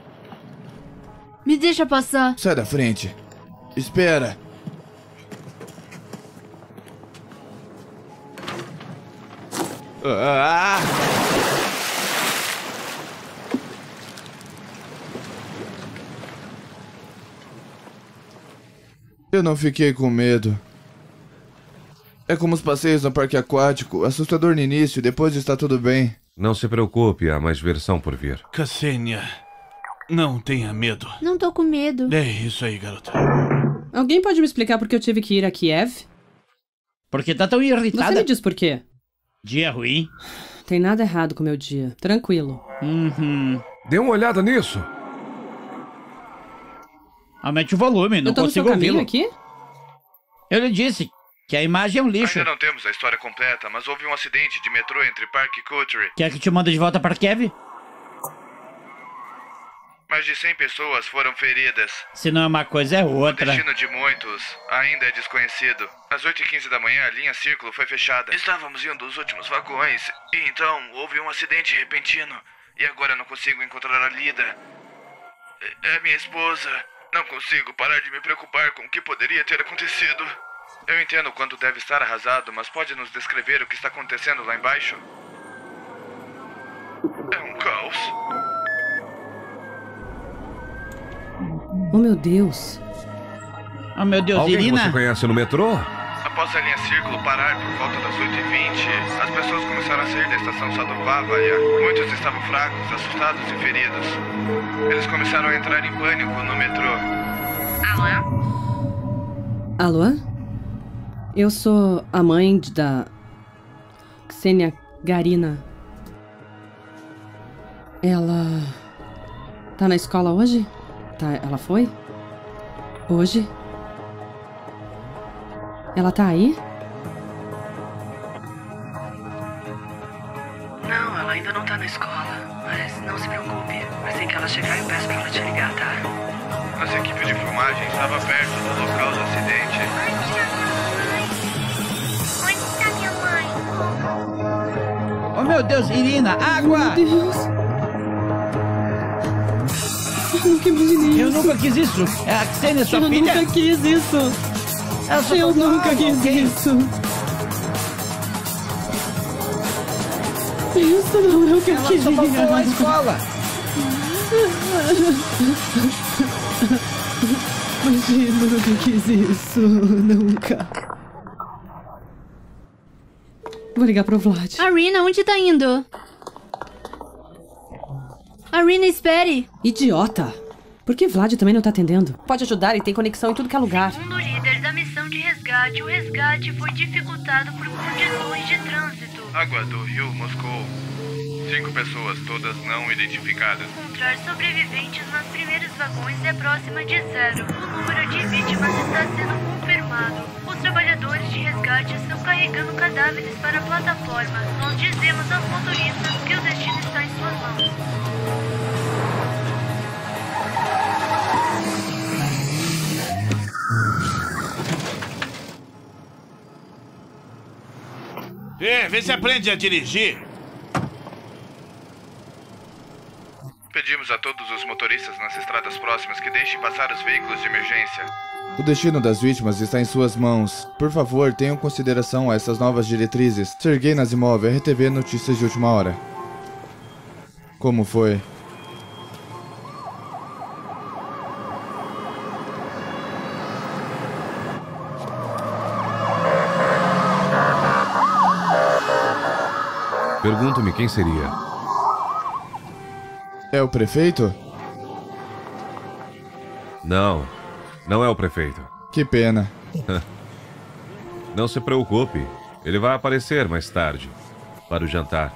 Me deixa passar. Sai da frente. Espera. Ah! Eu não fiquei com medo. É como os passeios no parque aquático. Assustador no início, depois está tudo bem. Não se preocupe, há mais versão por vir. Ksenia, não tenha medo. Não tô com medo. É isso aí, garota. Alguém pode me explicar por que eu tive que ir a Kiev? Por que tá tão irritada? Você me diz por quê? Dia ruim. Tem nada errado com o meu dia. Tranquilo. Dê uma olhada nisso. Aumente o volume, não Eu tô no seu consigo caminho ouvi-lo. aqui? Eu lhe disse que a imagem é um lixo. Ainda não temos a história completa, mas houve um acidente de metrô entre Park e Couturi. Quer que te mande de volta para Kiev? Mais de 100 pessoas foram feridas. Se não é uma coisa, é O outra. destino de muitos ainda é desconhecido. Às 8h15 da manhã, a linha Círculo foi fechada. Estávamos em um dos últimos vagões, e então houve um acidente repentino. E agora não consigo encontrar a Lida. É minha esposa. Não consigo parar de me preocupar com o que poderia ter acontecido. Eu entendo quanto deve estar arrasado, mas pode nos descrever o que está acontecendo lá embaixo? É um caos. Oh, meu Deus. Oh, meu Deus, Alguém que Irina. você conhece no metrô? Após a linha Círculo parar por volta das 8h20, as pessoas começaram a sair da estação Sadovaya. Muitos estavam fracos, assustados e feridos. Eles começaram a entrar em pânico no metrô. Alô? Alô? Eu sou a mãe da Ksenia Garina. Ela tá na escola hoje? Tá, ela foi? Hoje? Ela tá aí? Não, ela ainda não tá na escola. Mas não se preocupe. Assim que ela chegar, eu peço pra ela te ligar, tá? Nossa equipe de filmagem estava perto do local do acidente. Onde está minha mãe? Oh, meu Deus, Irina, água! Meu Deus! Eu nunca imaginei Eu isso. nunca quis isso. É a Ksenia, sua Eu filha. nunca quis isso. Ela só Eu tomou nunca água, quis ok? isso. Isso não é o que eu Ela queria. só faltou a escola. Imagina, eu nunca quis isso. Nunca. Vou ligar pro Vlad. Arina, onde tá indo? Arina, espere. Idiota. Por que Vlad também não tá atendendo? Pode ajudar e tem conexão em tudo que é lugar. Segundo o líder da missão de resgate, o resgate foi dificultado por condições de trânsito. Água do Rio Moscou. 5 pessoas, todas não identificadas. Encontrar sobreviventes nos primeiros vagões é próxima de 0. O número de vítimas está sendo confirmado. Os trabalhadores de resgate estão caindo carregando cadáveres para a plataforma. Nós dizemos aos motoristas que o destino está em suas mãos. Vê se aprende a dirigir. Pedimos a todos os motoristas nas estradas próximas que deixem passar os veículos de emergência. O destino das vítimas está em suas mãos. Por favor, tenham consideração a essas novas diretrizes. Sergei Nasimov, RTV Notícias de Última Hora. Como foi? Pergunto-me quem seria. É o prefeito? Não, não é o prefeito. Que pena. Não se preocupe, ele vai aparecer mais tarde, para o jantar.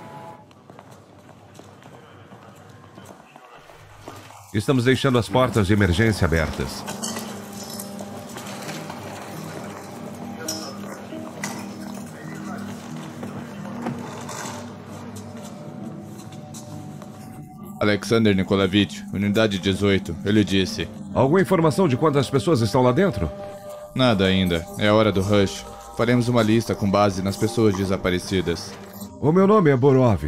Estamos deixando as portas de emergência abertas. Alexander Nikolavich, unidade 18, ele disse. Alguma informação de quantas pessoas estão lá dentro? Nada ainda, é a hora do rush. Faremos uma lista com base nas pessoas desaparecidas. O meu nome é Borov.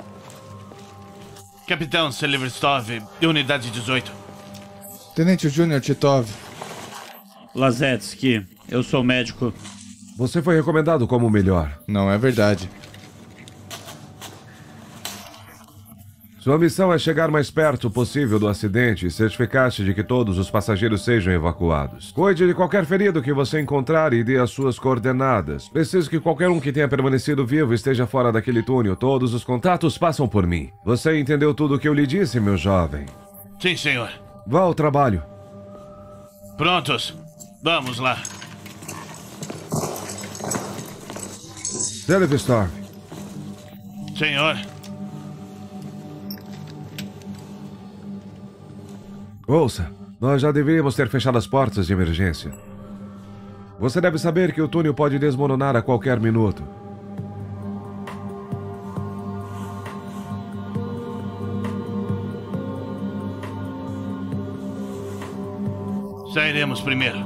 Capitão Seliverstov, unidade 18. Tenente Júnior Titov. Lazetsky, eu sou médico. Você foi recomendado como o melhor. Não é verdade. Sua missão é chegar mais perto possível do acidente e certificar-se de que todos os passageiros sejam evacuados. Cuide de qualquer ferido que você encontrar e dê as suas coordenadas. Preciso que qualquer um que tenha permanecido vivo esteja fora daquele túnel. Todos os contatos passam por mim. Você entendeu tudo o que eu lhe disse, meu jovem? Sim, senhor. Vá ao trabalho. Prontos. Vamos lá. Seliverstov. Senhor. Ouça, nós já deveríamos ter fechado as portas de emergência. Você deve saber que o túnel pode desmoronar a qualquer minuto. Sairemos primeiro.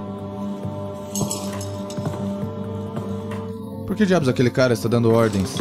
Por que diabos aquele cara está dando ordens?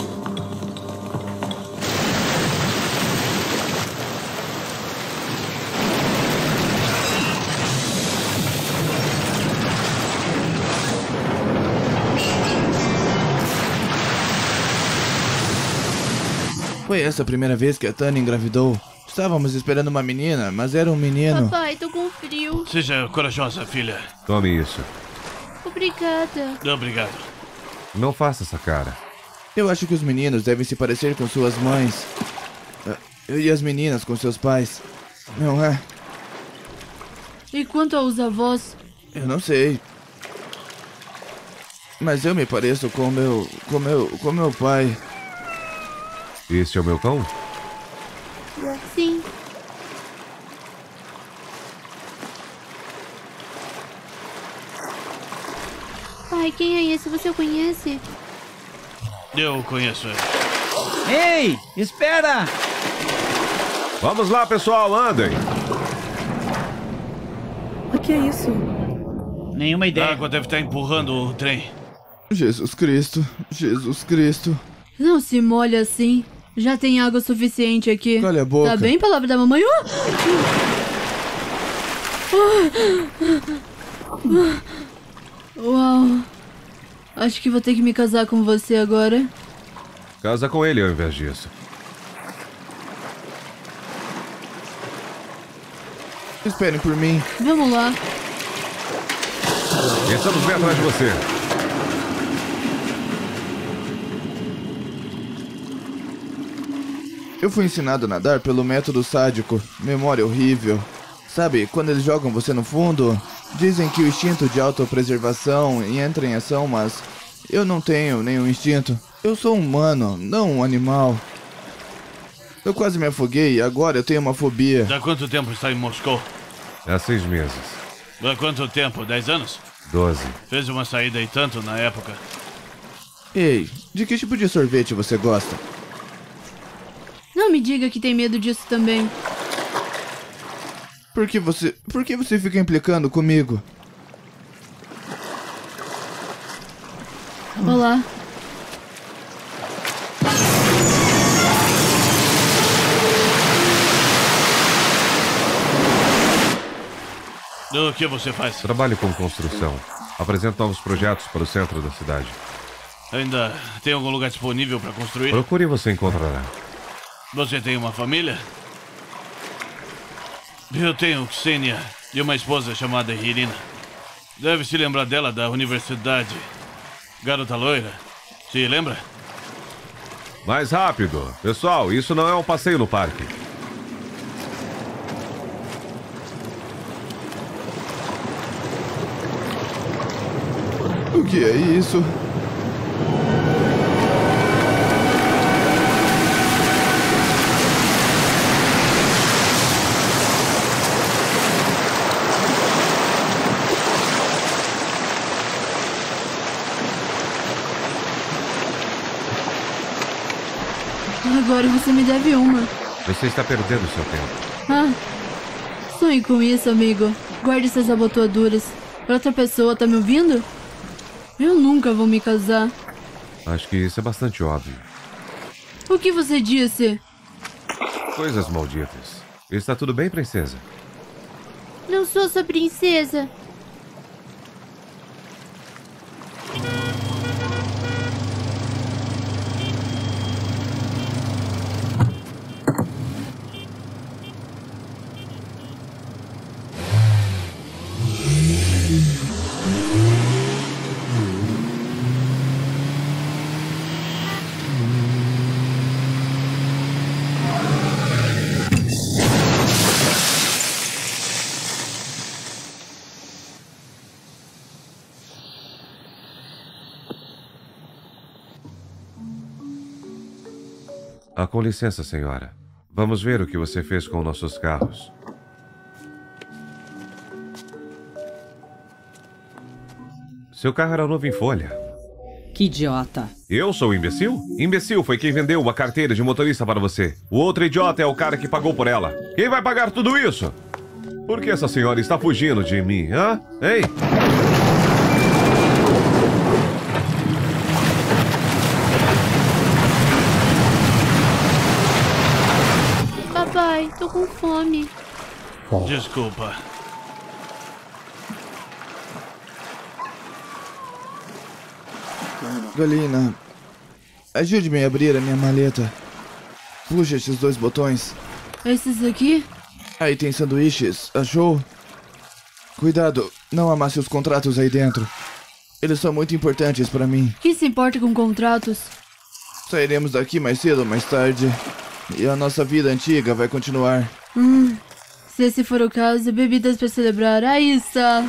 Foi essa a primeira vez que a Tânia engravidou. Estávamos esperando uma menina, mas era um menino. Papai, tô com frio. Seja corajosa, filha. Tome isso. Obrigada. Obrigado. Não faça essa cara. Eu acho que os meninos devem se parecer com suas mães. E as meninas com seus pais. Não é? E quanto aos avós? Eu não sei. Mas eu me pareço com meu pai. Esse é o meu cão? Sim. Pai, quem é esse? Você o conhece? Eu conheço ele. Ei, espera! Vamos lá, pessoal, andem! O que é isso? Nenhuma ideia. A água deve estar empurrando o trem. Jesus Cristo, Jesus Cristo. Não se molhe assim. Já tem água suficiente aqui. Cala a boca. Tá bem, palavra da mamãe? Uau. Acho que vou ter que me casar com você agora. Casa com ele ao invés disso. Esperem por mim. Vamos lá. Estamos bem atrás de você. Eu fui ensinado a nadar pelo método sádico. Memória horrível. Sabe, quando eles jogam você no fundo, dizem que o instinto de autopreservação entra em ação, mas eu não tenho nenhum instinto. Eu sou um humano, não um animal. Eu quase me afoguei e agora eu tenho uma fobia. Há quanto tempo está em Moscou? Há 6 meses. Há quanto tempo? 10 anos? 12. Fez uma saída e tanto na época. Ei, de que tipo de sorvete você gosta? Não me diga que tem medo disso também. Por que você fica implicando comigo? Olá. O que você faz? Trabalho com construção. Apresento novos projetos para o centro da cidade. Ainda tem algum lugar disponível para construir? Procure e você encontrará. Você tem uma família? Eu tenho Xenia e uma esposa chamada Irina. Deve se lembrar dela da universidade. Garota loira. Se lembra? Mais rápido. Pessoal, isso não é um passeio no parque. O que é isso? Agora você me deve uma. Você está perdendo seu tempo. Ah, sonhe com isso, amigo. Guarde essas abotoaduras. Outra pessoa tá me ouvindo? Eu nunca vou me casar. Acho que isso é bastante óbvio. O que você disse? Coisas malditas. Está tudo bem, princesa? Não sou sua princesa. Ah, com licença, senhora. Vamos ver o que você fez com nossos carros. Seu carro era novo em folha. Que idiota. Eu sou o imbecil? Imbecil foi quem vendeu uma carteira de motorista para você. O outro idiota é o cara que pagou por ela. Quem vai pagar tudo isso? Por que essa senhora está fugindo de mim, hã? Ei! Papai, tô com fome. Desculpa. Galina, ajude-me a abrir a minha maleta. Puxa esses 2 botões. Esses aqui? Aí tem sanduíches, achou? Cuidado, não amasse os contratos aí dentro. Eles são muito importantes pra mim. Que se importa com contratos? Sairemos daqui mais cedo ou mais tarde. E a nossa vida antiga vai continuar. Se esse for o caso, bebidas pra celebrar. Aí está.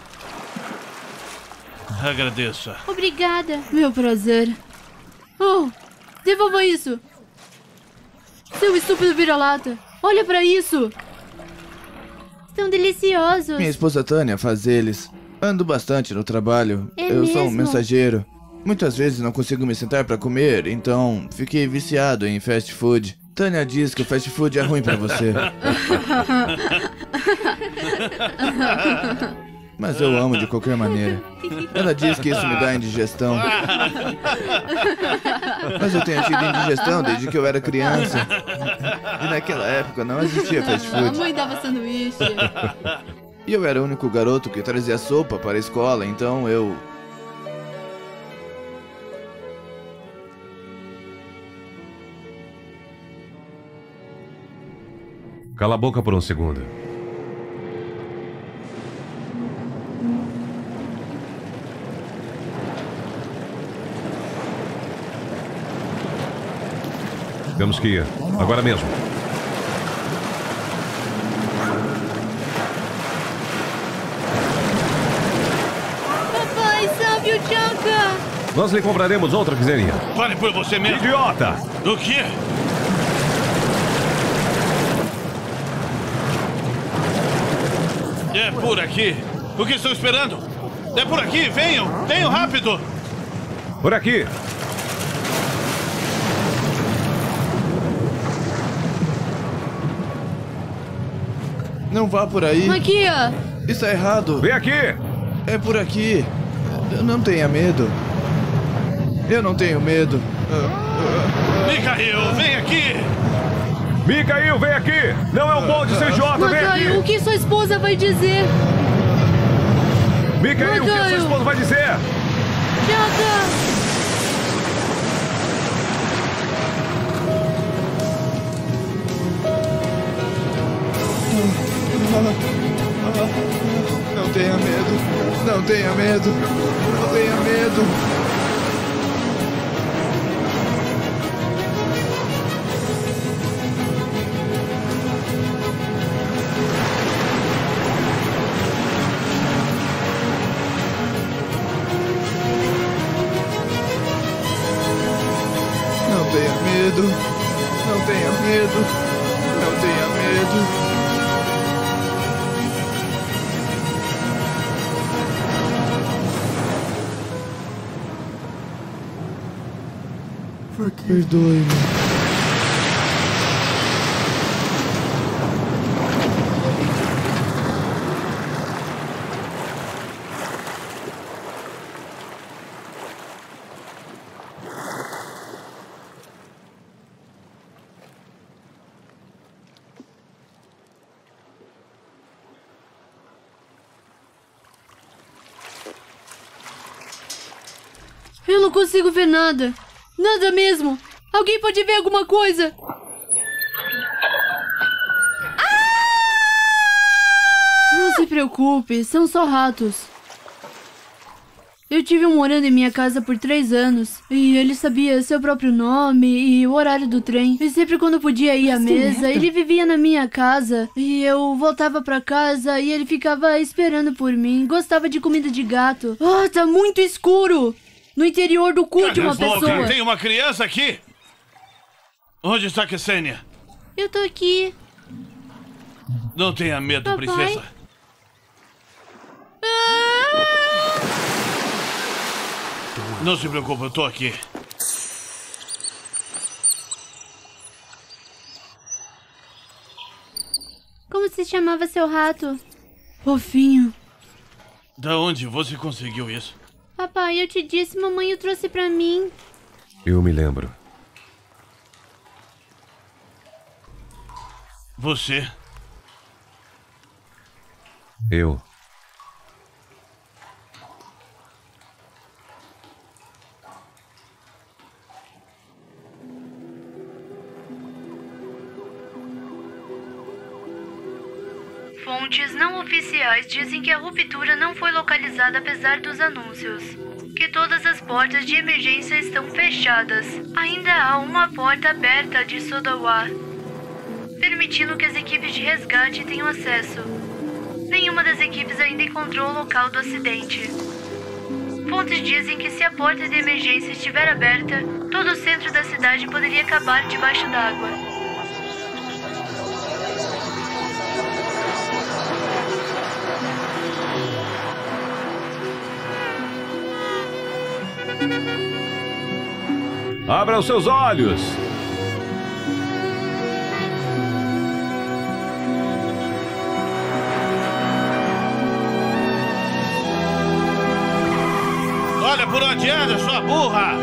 Agradeça. Obrigada. Meu prazer. Oh, devolva isso. Seu estúpido vira-lata. Olha pra isso. São deliciosos. Minha esposa Tânia faz eles. Ando bastante no trabalho. Eu sou um mesmo? mensageiro. Muitas vezes não consigo me sentar pra comer, então fiquei viciado em fast food. Tânia diz que o fast food é ruim pra você. Mas eu amo de qualquer maneira. Ela diz que isso me dá indigestão. Mas eu tenho tido indigestão desde que eu era criança. E naquela época não existia fast A food. mãe dava sanduíche. E eu era o único garoto que trazia sopa para a escola, então eu... Cala a boca por um segundo. Temos que ir. Agora mesmo. Papai, salve o Chaka. Nós lhe compraremos outra Xenia. Fale por você mesmo. Idiota! O quê? É por aqui. O que estão esperando? É por aqui. Venham. Venham rápido. Por aqui. Não vá por aí. Aqui, ó. Está errado. Vem aqui! É por aqui. Não tenha medo. Eu não tenho medo. Mikhail, vem aqui! Mikhail, vem aqui! Não é um bonde CJ, vem aqui! Mikhail, o que sua esposa vai dizer? Mikhail, o que sua esposa vai dizer? Jota! Não tenha medo. Não tenha medo. Não tenha medo. Não tenha medo. Não tenha medo. Não tenha medo. Perdoe-me. Eu não consigo ver nada. Nada mesmo. Alguém pode ver alguma coisa? Não se preocupe, são só ratos. Eu tive um morando em minha casa por 3 anos. E ele sabia seu próprio nome e o horário do trem. E sempre quando podia ir à mesa, ele vivia na minha casa. E eu voltava pra casa e ele ficava esperando por mim. Gostava de comida de gato. Ah, tá muito escuro! No interior do cu de uma pessoa. Tem uma criança aqui? Onde está Ksenia? Eu tô aqui. Não tenha medo, Papai? princesa. Não se preocupe, eu tô aqui. Como se chamava seu rato? Fofinho. Da onde você conseguiu isso? Papai, eu te disse, mamãe o trouxe pra mim. Eu me lembro. Você? Eu. Fontes não oficiais dizem que a ruptura não foi localizada apesar dos anúncios. Que todas as portas de emergência estão fechadas. Ainda há uma porta aberta de Sodawa, permitindo que as equipes de resgate tenham acesso. Nenhuma das equipes ainda encontrou o local do acidente. Fontes dizem que se a porta de emergência estiver aberta, todo o centro da cidade poderia acabar debaixo d'água. Abra os seus olhos! Olha por onde anda, sua burra!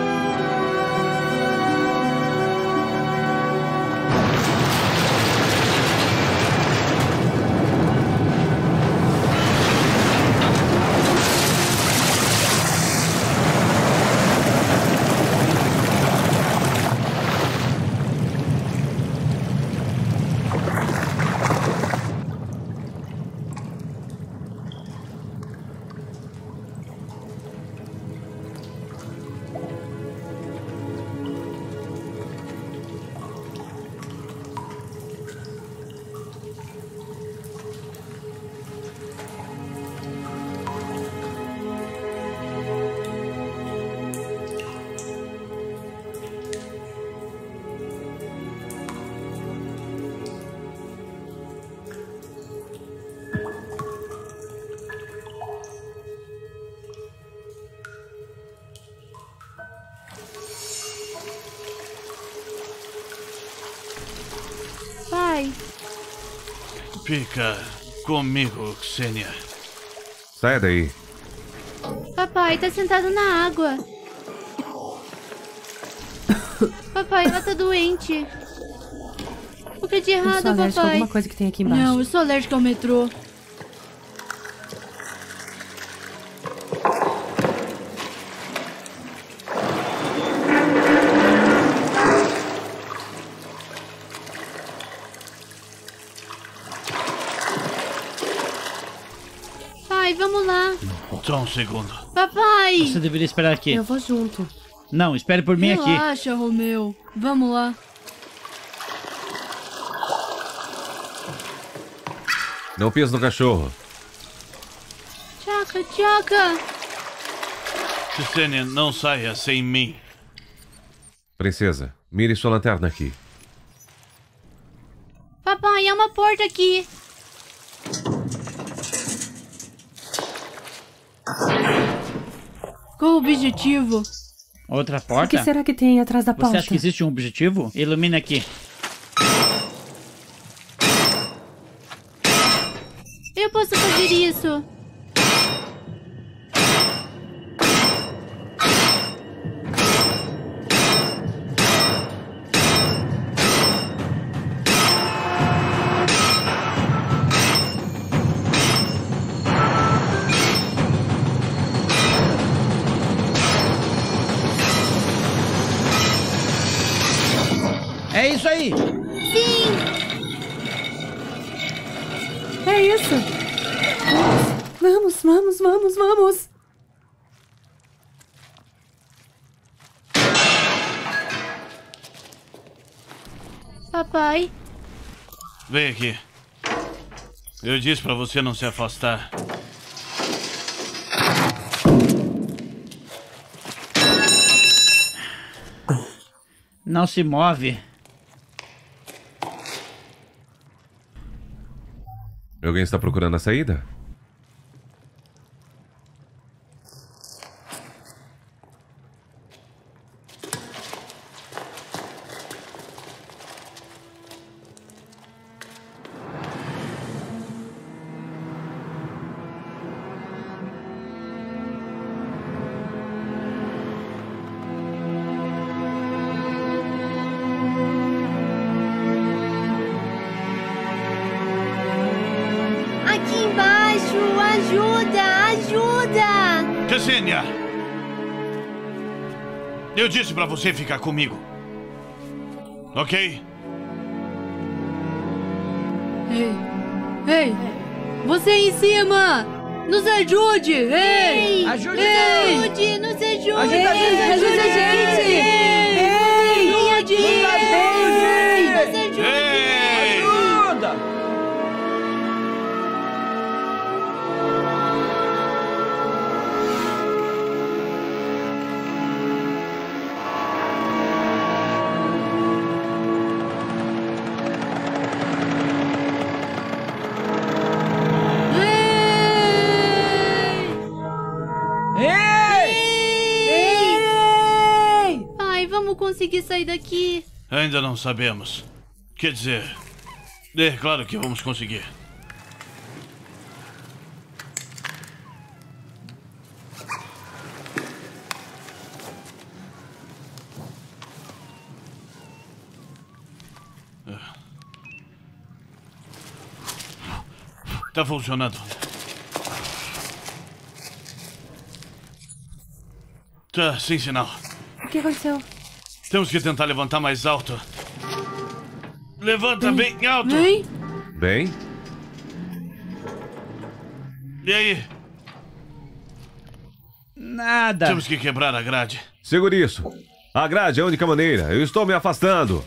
Pai. Pika, comigo, Ksenia. Saia daí. Papai, tá sentado na água. Papai, ela tá doente. O que é de errado, eu sou alérgica a papai? alguma coisa que tem aqui embaixo. Não, eu sou alérgica ao metrô. Pai, vamos lá. Só um segundo. Papai! Você deveria esperar aqui. Eu vou junto. Não, espere por mim aqui. Relaxa, Romeu. Vamos lá. Não pisa no cachorro. Tchaca, tchaca. Ksenia, não saia sem mim. Princesa, mire sua lanterna aqui. Papai, há uma porta aqui. Qual o objetivo? Outra O porta? que será que tem atrás da porta? Você acha que existe um objetivo? Ilumine aqui. Eu posso fazer isso. É isso aí! Sim! É isso! Vamos, vamos, vamos, vamos! Papai, Vem aqui. Eu disse pra você não se afastar. Não se move. Alguém está procurando a saída? Aqui embaixo! Ajuda! Ajuda! Ksenia! Eu disse pra você ficar comigo. Ok? ei, ei, você aí em cima! Nos ajude! Ei! Ajude! Ei! Ajude! Nos ajude! Ajuda a gente! Ajuda a gente! Ei! Ajude! Ei! Nos ajude! Ei! Ajuda! Ei! Pai, vamos conseguir sair daqui. Ainda não sabemos. Quer dizer, é claro que vamos conseguir. Tá funcionando. Tá sem sinal. O que aconteceu? Temos que tentar levantar mais alto. Levanta bem alto. Vem! Bem? E aí? Nada. Temos que quebrar a grade. Segure isso. A grade é a única maneira. Eu estou me afastando.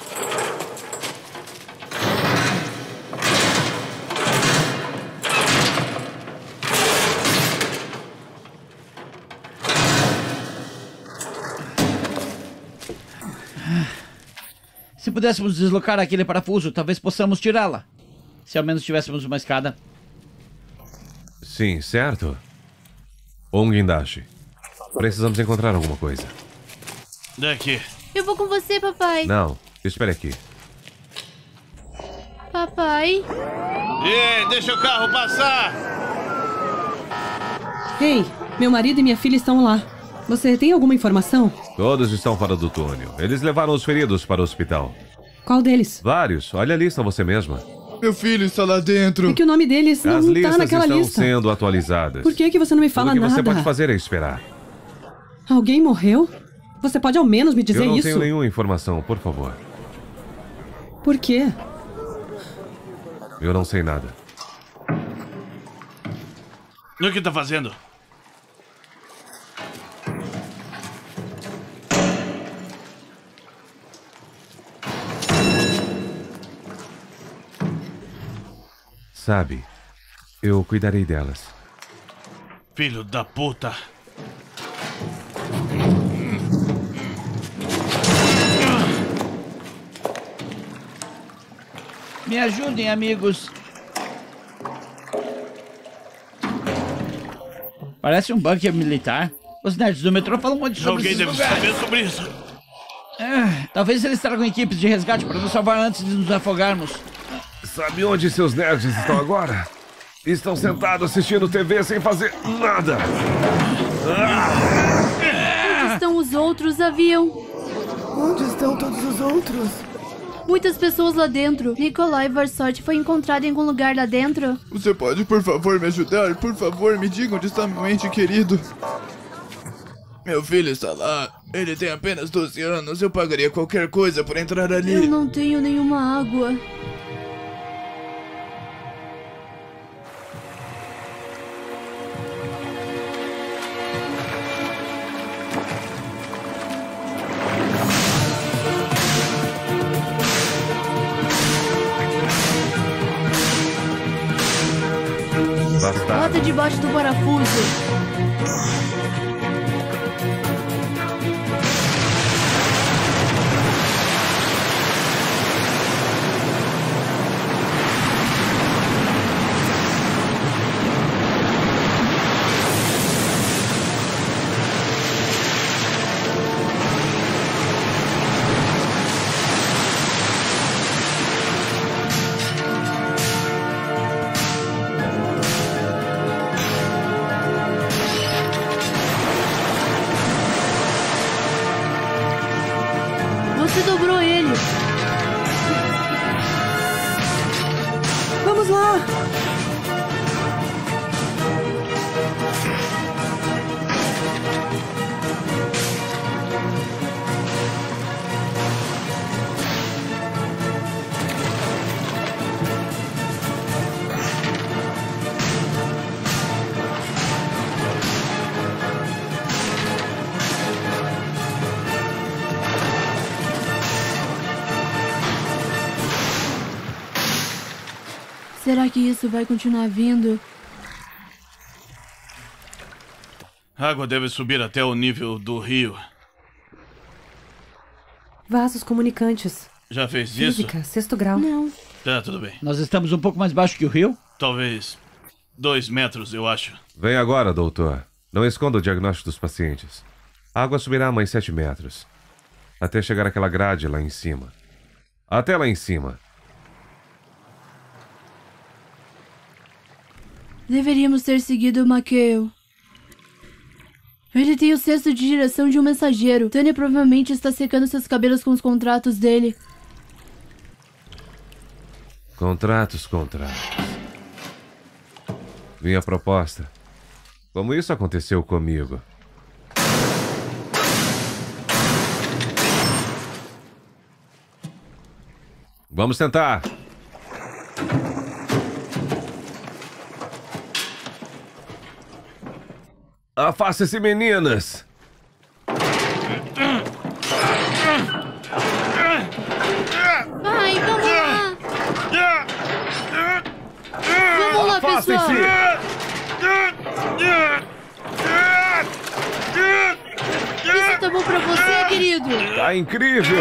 Se pudéssemos deslocar aquele parafuso, talvez possamos tirá-la. Se ao menos tivéssemos uma escada. Sim, certo? Ou um guindaste. Precisamos encontrar alguma coisa. Daqui. Eu vou com você, papai. Não, espere aqui. Papai. Pai? Ei, deixa o carro passar! Ei, meu marido e minha filha estão lá. Você tem alguma informação? Todos estão fora do túnel. Eles levaram os feridos para o hospital. Qual deles? Vários. Olha a lista você mesma. Meu filho está lá dentro. É que o nome deles não As tá listas naquela estão lista. sendo atualizadas. Por que você não me fala Tudo que nada? você pode fazer é esperar. Alguém morreu? Você pode ao menos me dizer Eu não isso? tenho nenhuma informação, por favor. Por quê? Eu não sei nada. O que tá fazendo? Sabe, eu cuidarei delas. Filho da puta. Me ajudem, amigos. Parece um bunker militar. Os nerds do metrô falam muito sobre Alguém esses deve lugares. saber sobre isso. Talvez eles tragam equipes de resgate para nos salvar antes de nos afogarmos. Sabe onde seus nerds estão agora? Estão sentados assistindo TV sem fazer nada. Onde estão os outros, avião? Onde estão todos os outros? Muitas pessoas lá dentro. Nikolai Varsot foi encontrado em algum lugar lá dentro? Você pode, por favor, me ajudar? Por favor, me diga onde está meu ente querido. Meu filho está lá. Ele tem apenas 12 anos. Eu pagaria qualquer coisa por entrar ali. Eu não tenho nenhuma água. Bota debaixo do parafuso. Você dobrou ele. Vamos lá! Será que isso vai continuar vindo? A água deve subir até o nível do rio. Vasos comunicantes. Já fez Física, isso? 6º grau. Não. Tá, tudo bem. Nós estamos um pouco mais baixo que o rio? Talvez 2 metros, eu acho. Vem agora, doutor. Não esconda o diagnóstico dos pacientes. A água subirá mais 7 metros. Até chegar àquela grade lá em cima. Até lá em cima. Deveríamos ter seguido o McHale. Ele tem o senso de direção de um mensageiro. Tânia provavelmente está secando seus cabelos com os contratos dele. Contratos. Minha proposta. Como isso aconteceu comigo? Vamos tentar. Afasta-se, meninas! Ai, vamos lá! Vamos lá, pessoal! Isso tá bom pra você, querido? Tá incrível!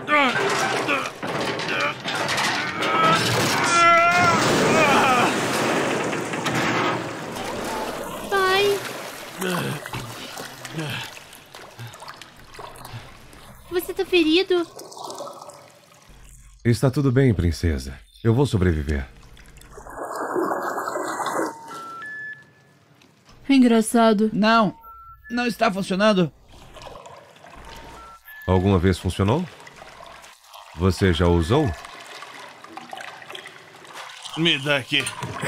Pai! Você tá ferido? Está tudo bem, princesa. Eu vou sobreviver. Engraçado. Não está funcionando. Alguma vez funcionou? Você já usou? Me dá aqui.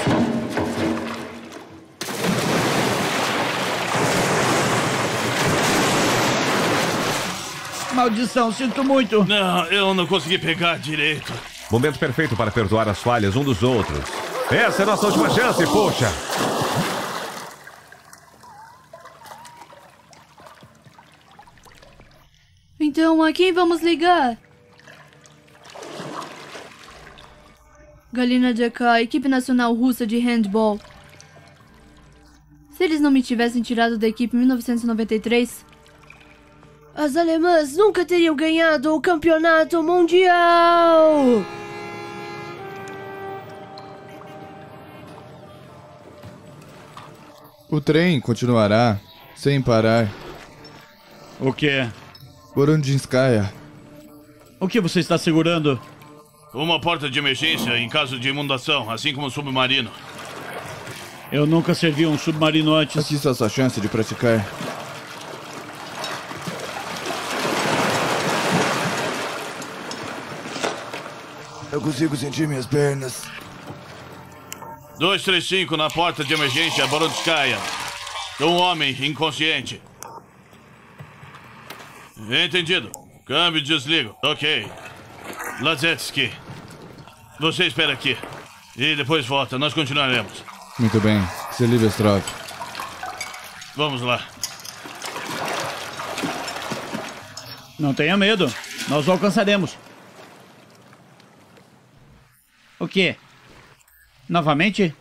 Maldição, sinto muito. Não, eu não consegui pegar direito. Momento perfeito para perdoar as falhas um dos outros. Essa é a nossa última chance, poxa! Então, a quem vamos ligar? Galina Djaka, equipe nacional russa de handball. Se eles não me tivessem tirado da equipe em 1993... As alemãs nunca teriam ganhado o campeonato mundial! O trem continuará sem parar. O quê? Borundinskaya. O que você está segurando? Uma porta de emergência em caso de inundação, assim como o submarino. Eu nunca servi um submarino antes. Aqui está a sua chance de praticar. Eu consigo sentir minhas pernas. 235 na porta de emergência, Borundskaya. Um homem inconsciente. Entendido. Câmbio e desligo. Ok. Lazetsky. Você espera aqui. E depois volta. Nós continuaremos. Muito bem. Selivestrov. Vamos lá. Não tenha medo. Nós o alcançaremos. O quê? Novamente?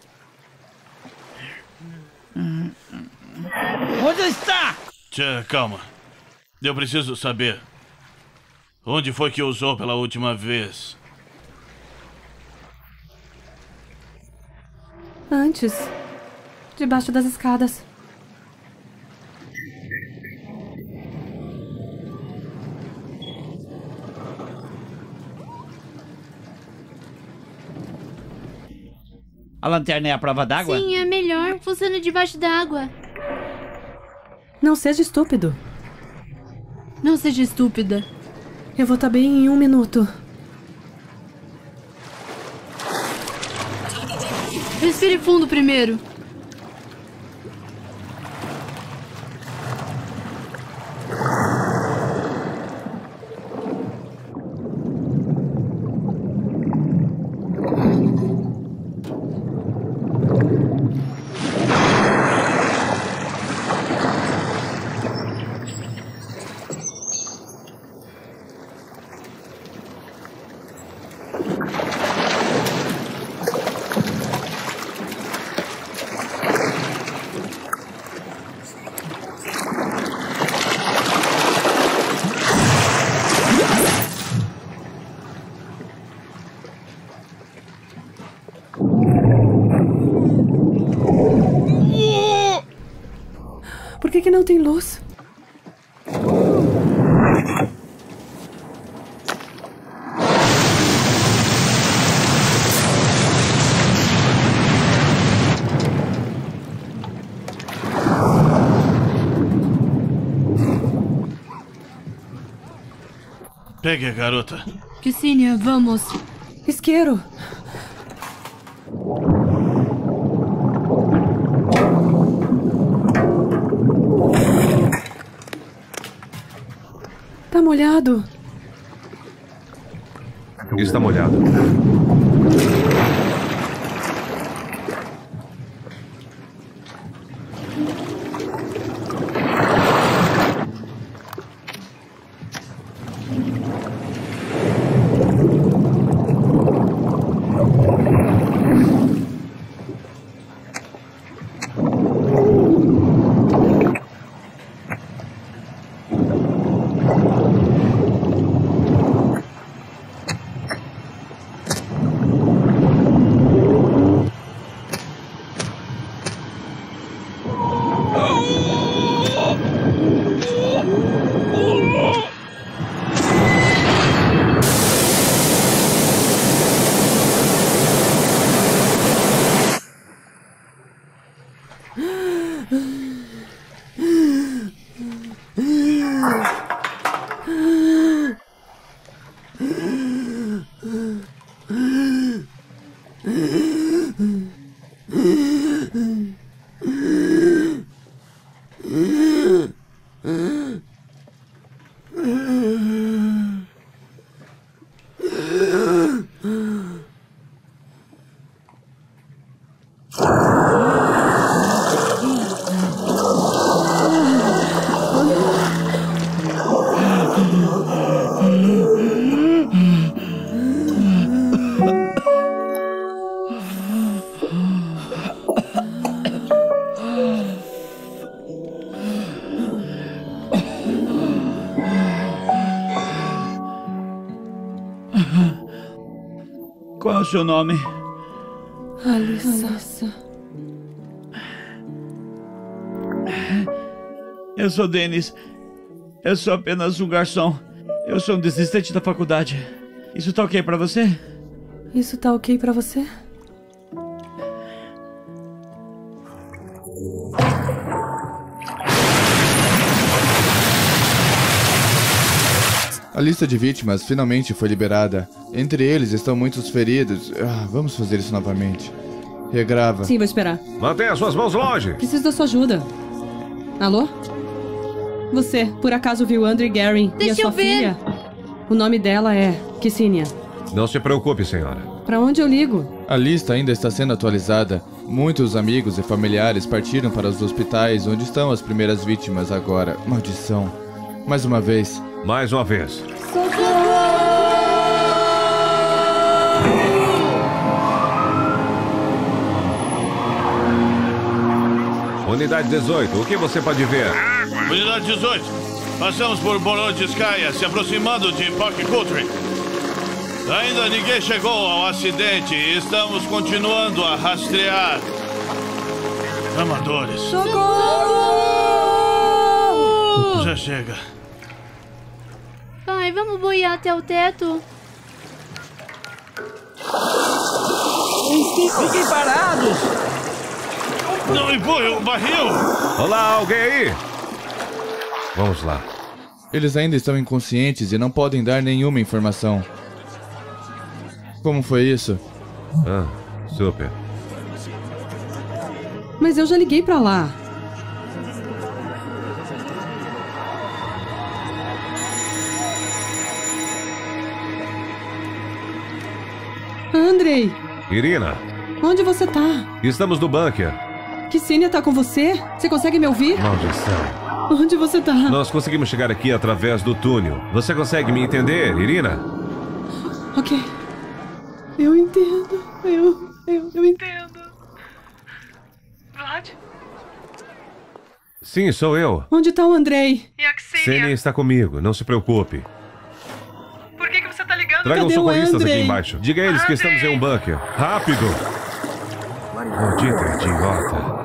Onde está? Tchê, calma. Eu preciso saber. Onde foi que usou pela última vez? Antes. Debaixo das escadas. A lanterna é a prova d'água? Sim, é melhor. Funciona debaixo da água. Não seja estúpido. Não seja estúpida. Eu vou estar bem em 1 minuto. Respire fundo primeiro. Por que não tem luz? Pegue a garota. Ksenia, vamos. Isqueiro. Tá molhado. Está molhado. Qual é o seu nome? Alissa. Eu sou Dennis. Eu sou apenas um garçom. Eu sou um desistente da faculdade. Isso tá ok pra você? Isso tá ok pra você? A lista de vítimas finalmente foi liberada. Entre eles estão muitos feridos. Vamos fazer isso novamente. Regrava. Sim, vou esperar. Mantenha suas mãos longe. Preciso da sua ajuda. Alô? Você, por acaso, viu Andre Gary e a sua filha? O nome dela é Ksenia. Não se preocupe, senhora. Pra onde eu ligo? A lista ainda está sendo atualizada. Muitos amigos e familiares partiram para os hospitais onde estão as primeiras vítimas agora. Maldição. Mais uma vez. Mais uma vez. Unidade 18, o que você pode ver? Unidade 18, passamos por Borodinskaya, se aproximando de Park Country. Ainda ninguém chegou ao acidente e estamos continuando a rastrear amadores. Socorro! Já chega. Pai, vamos boiar até o teto? Fiquem parados! Não empurre o barril! Olá, alguém aí? Vamos lá. Eles ainda estão inconscientes e não podem dar nenhuma informação. Como foi isso? Super. Mas eu já liguei pra lá. Andrei! Irina! Onde você tá? Estamos no bunker. Ksenia tá com você? Você consegue me ouvir? Maldição. Onde você tá? Nós conseguimos chegar aqui através do túnel. Você consegue me entender, Irina? Ok. Eu entendo. Eu entendo. Vlad? Sim, sou eu. Onde tá o Andrei? E a Ksenia? Ksenia está comigo, não se preocupe. Por que você tá ligando? Tragam os Cadê o socorristas aqui Andrei? embaixo. Diga a eles que estamos em um bunker. Rápido! Maldita idiota.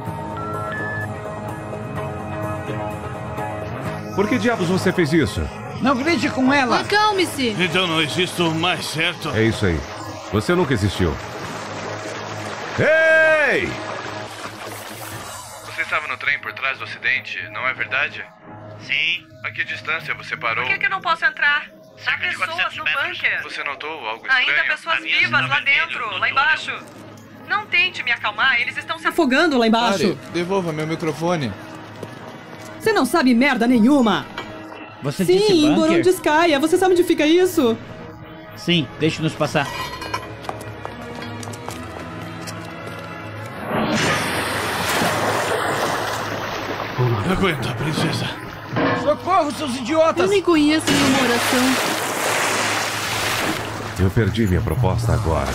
Por que diabos você fez isso? Não grite com ela! Acalme-se! Então não existo mais, certo? É isso aí. Você nunca existiu. Ei! Você estava no trem por trás do acidente, não é verdade? Sim. A que distância você parou? Por que eu não posso entrar? Há de pessoas 400 no metros. bunker. Você notou algo estranho? Ainda há pessoas vivas lá dentro, lá embaixo. Não tente me acalmar, eles estão se Afogando lá embaixo. Pare, devolva meu microfone. Você não sabe merda nenhuma. Você disse Sim, bunker? Borodinskaya. Você sabe onde fica isso? Sim, deixe-nos passar. Aguenta, princesa. Socorro, seus idiotas! Eu nem conheço nenhuma oração. Eu perdi minha proposta agora.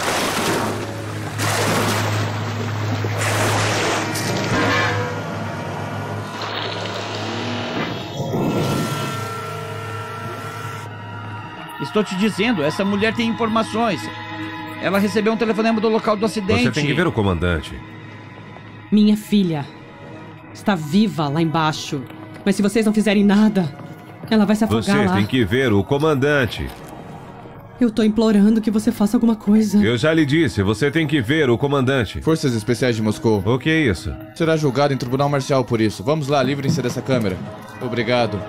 Estou te dizendo, essa mulher tem informações. Ela recebeu um telefonema do local do acidente. Você tem que ver o comandante. Minha filha está viva lá embaixo. Mas se vocês não fizerem nada, ela vai se afogar Você lá. tem que ver o comandante. Eu tô implorando que você faça alguma coisa. Eu já lhe disse, você tem que ver o comandante. Forças Especiais de Moscou. O que é isso? Será julgado em tribunal marcial por isso. Vamos lá, livrem-se dessa câmera. Obrigado.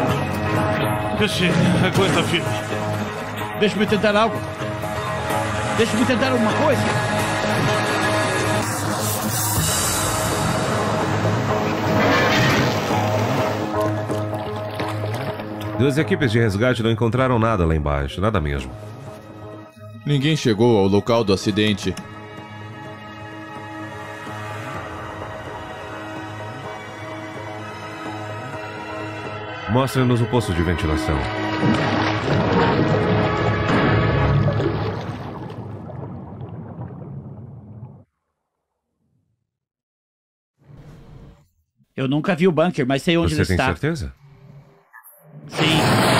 Ksenia, aguenta firme. Deixa-me tentar algo. Deixa-me tentar alguma coisa. Duas equipes de resgate não encontraram nada lá embaixo, nada mesmo. Ninguém chegou ao local do acidente. Mostre-nos o posto de ventilação. Eu nunca vi o bunker, mas sei onde ele está. Você tem certeza? Sim.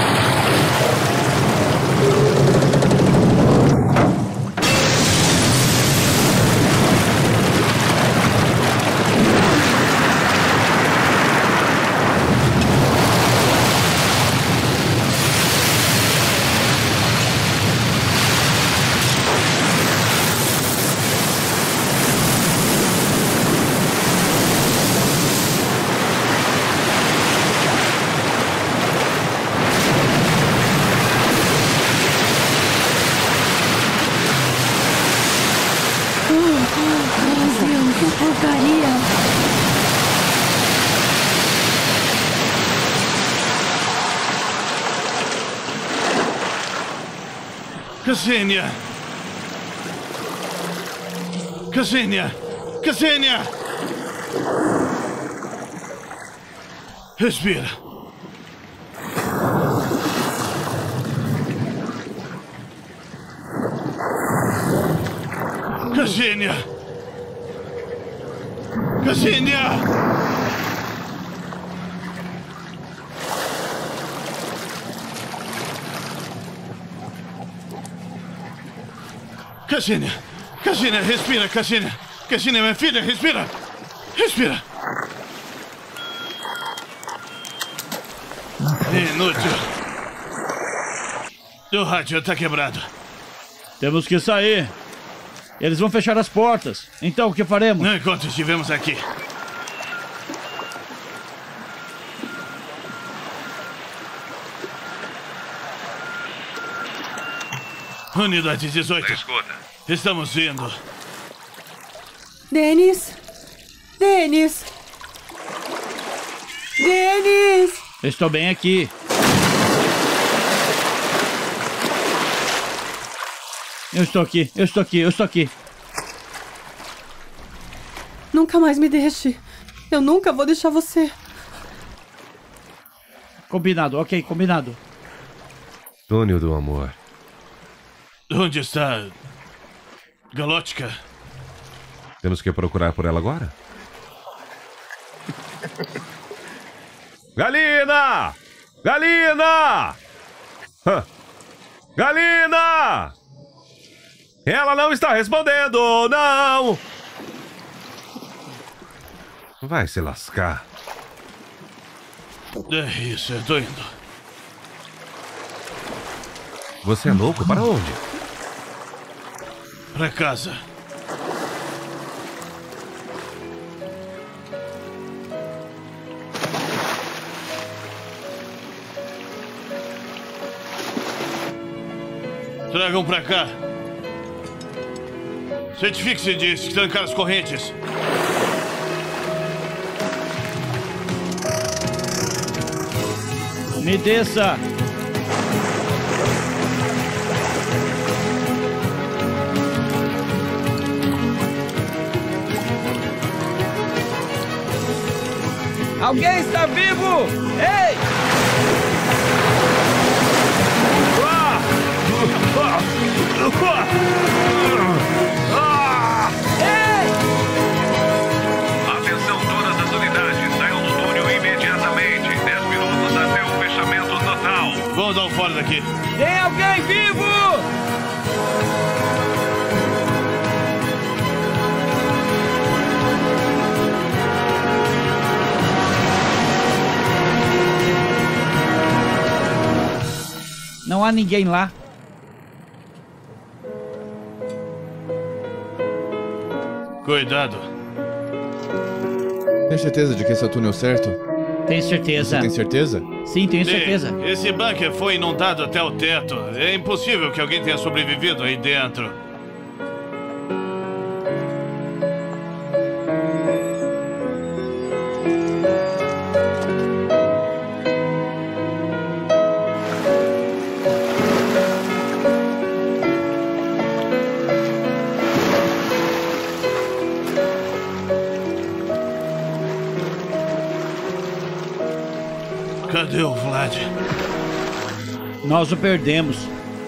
Ksenia! Ksenia! Ksenia! Respira. Ksenia! Ksenia! Ksenia! Ksenia, respira, Ksenia! Ksenia, minha filha, respira! Respira! Inútil! O rádio está quebrado. Temos que sair. Eles vão fechar as portas. Então, o que faremos? Enquanto estivermos aqui. Unidade 18. Escuta. Estamos indo. Dennis! Dennis! Dennis! Eu estou bem aqui. Eu estou aqui, eu estou aqui, eu estou aqui. Nunca mais me deixe. Eu nunca vou deixar você. Combinado, ok, combinado. Túnel do amor. Onde está Galótica? Temos que procurar por ela agora? Galina! Galina! Galina! Ela não está respondendo, não! Vai se lascar. É isso, eu tô indo. Você é louco? Para onde? Pra casa. Tragam pra cá. Certifique-se de trancar as correntes. Me desça. Alguém está vivo? Ei! Ei! Atenção todas as unidades, saiam do túnel imediatamente. 10 minutos até o fechamento total. Vamos dar um fora daqui. Tem alguém vivo? Não há ninguém lá. Cuidado. Tem certeza de que esse é o túnel certo? Tenho certeza. Você tem certeza? Sim, tenho certeza. Esse bunker foi inundado até o teto. É impossível que alguém tenha sobrevivido aí dentro. perdeu, Vlad. Nós o perdemos.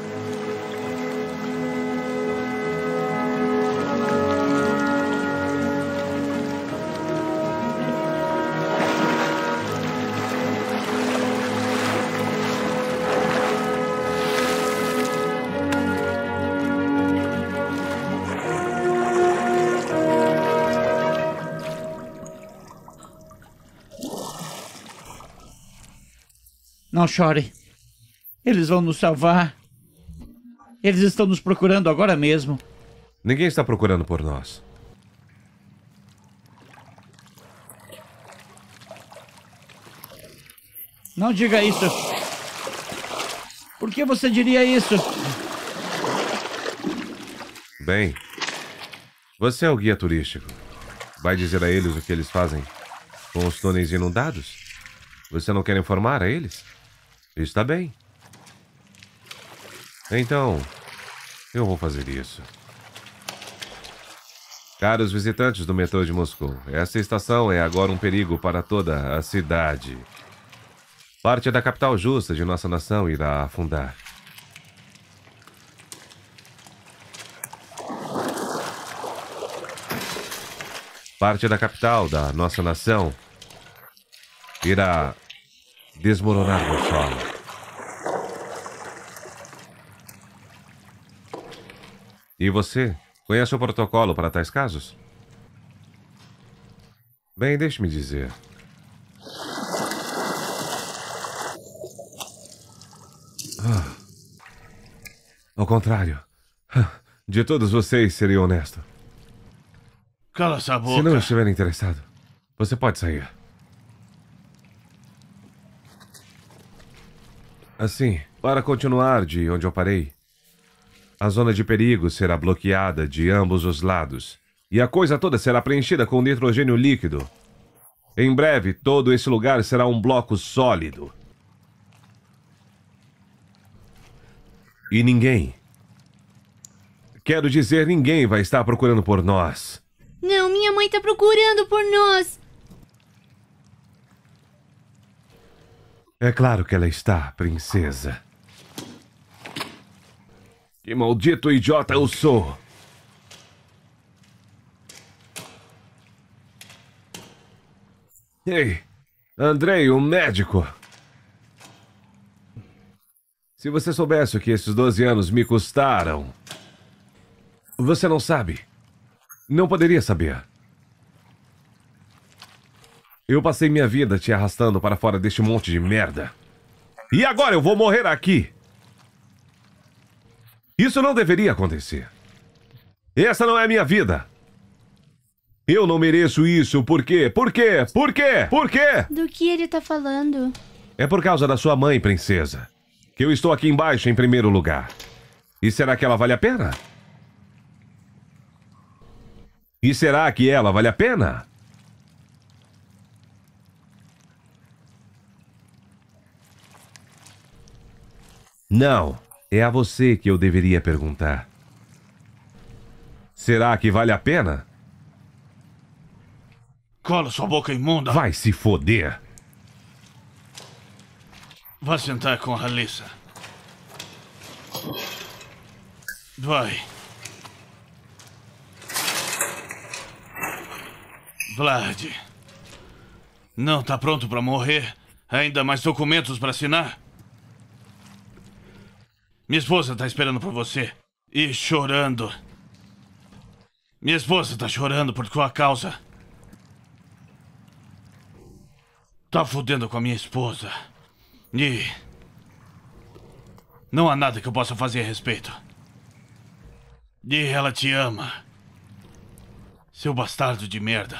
Não chore. Eles vão nos salvar. Eles estão nos procurando agora mesmo. Ninguém está procurando por nós. Não diga isso. Por que você diria isso? Bem, você é o guia turístico. Vai dizer a eles o que eles fazem com os túneis inundados? Você não quer informar a eles? Está bem. Então, eu vou fazer isso. Caros visitantes do metrô de Moscou, essa estação é agora um perigo para toda a cidade. Parte da capital justa de nossa nação irá afundar. Parte da capital da nossa nação irá desmoronar no solo. E você, conhece o protocolo para tais casos? Bem, deixe-me dizer. Ao contrário, de todos vocês, seria honesto. Cala essa boca. Se não estiver interessado, você pode sair. Assim, para continuar de onde eu parei, a zona de perigo será bloqueada de ambos os lados e a coisa toda será preenchida com nitrogênio líquido. Em breve, todo esse lugar será um bloco sólido. E ninguém, quero dizer, ninguém vai estar procurando por nós. Não, minha mãe tá procurando por nós. É claro que ela está, princesa. Que maldito idiota eu sou! Ei, Andrei, o médico! Se você soubesse o que esses 12 anos me custaram... Você não sabe. Não poderia saber. Eu passei minha vida te arrastando para fora deste monte de merda. E agora eu vou morrer aqui! Isso não deveria acontecer. Essa não é a minha vida. Eu não mereço isso. Por quê? Por quê? Por quê? Por quê? Do que ele tá falando? É por causa da sua mãe, princesa, que eu estou aqui embaixo em primeiro lugar. E será que ela vale a pena? E será que ela vale a pena? Não. É a você que eu deveria perguntar. Será que vale a pena? Cola sua boca imunda. Vai se foder. Vá sentar com a Alissa. Vai. Vlad. Não tá pronto pra morrer? Ainda mais documentos pra assinar? Minha esposa tá esperando por você. E chorando. Minha esposa tá chorando por tua causa. Tá fudendo com a minha esposa. E... não há nada que eu possa fazer a respeito. E ela te ama. Seu bastardo de merda.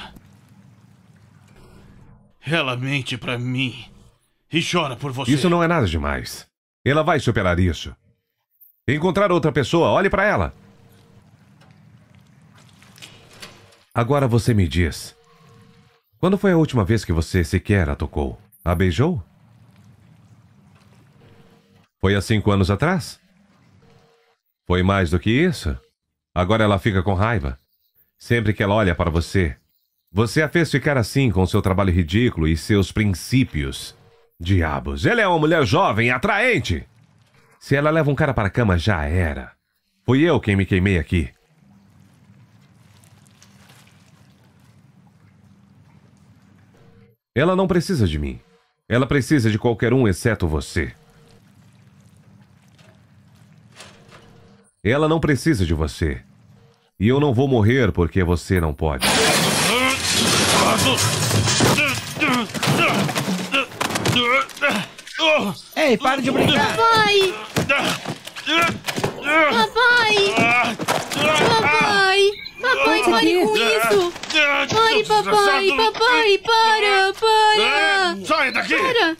Ela mente pra mim. E chora por você. Isso não é nada demais. Ela vai superar isso. Encontrar outra pessoa, olhe pra ela. Agora você me diz. Quando foi a última vez que você sequer a tocou? A beijou? Foi há 5 anos atrás? Foi mais do que isso? Agora ela fica com raiva. Sempre que ela olha para você, você a fez ficar assim com seu trabalho ridículo e seus princípios. Diabos, ela é uma mulher jovem, atraente. Se ela leva um cara para a cama, já era. Fui eu quem me queimei aqui. Ela não precisa de mim. Ela precisa de qualquer um exceto você. Ela não precisa de você. E eu não vou morrer porque você não pode. Ei, para de brincar! Papai! Papai! Papai! Papai, pare com isso! Pare, papai! Papai, para! Sai daqui!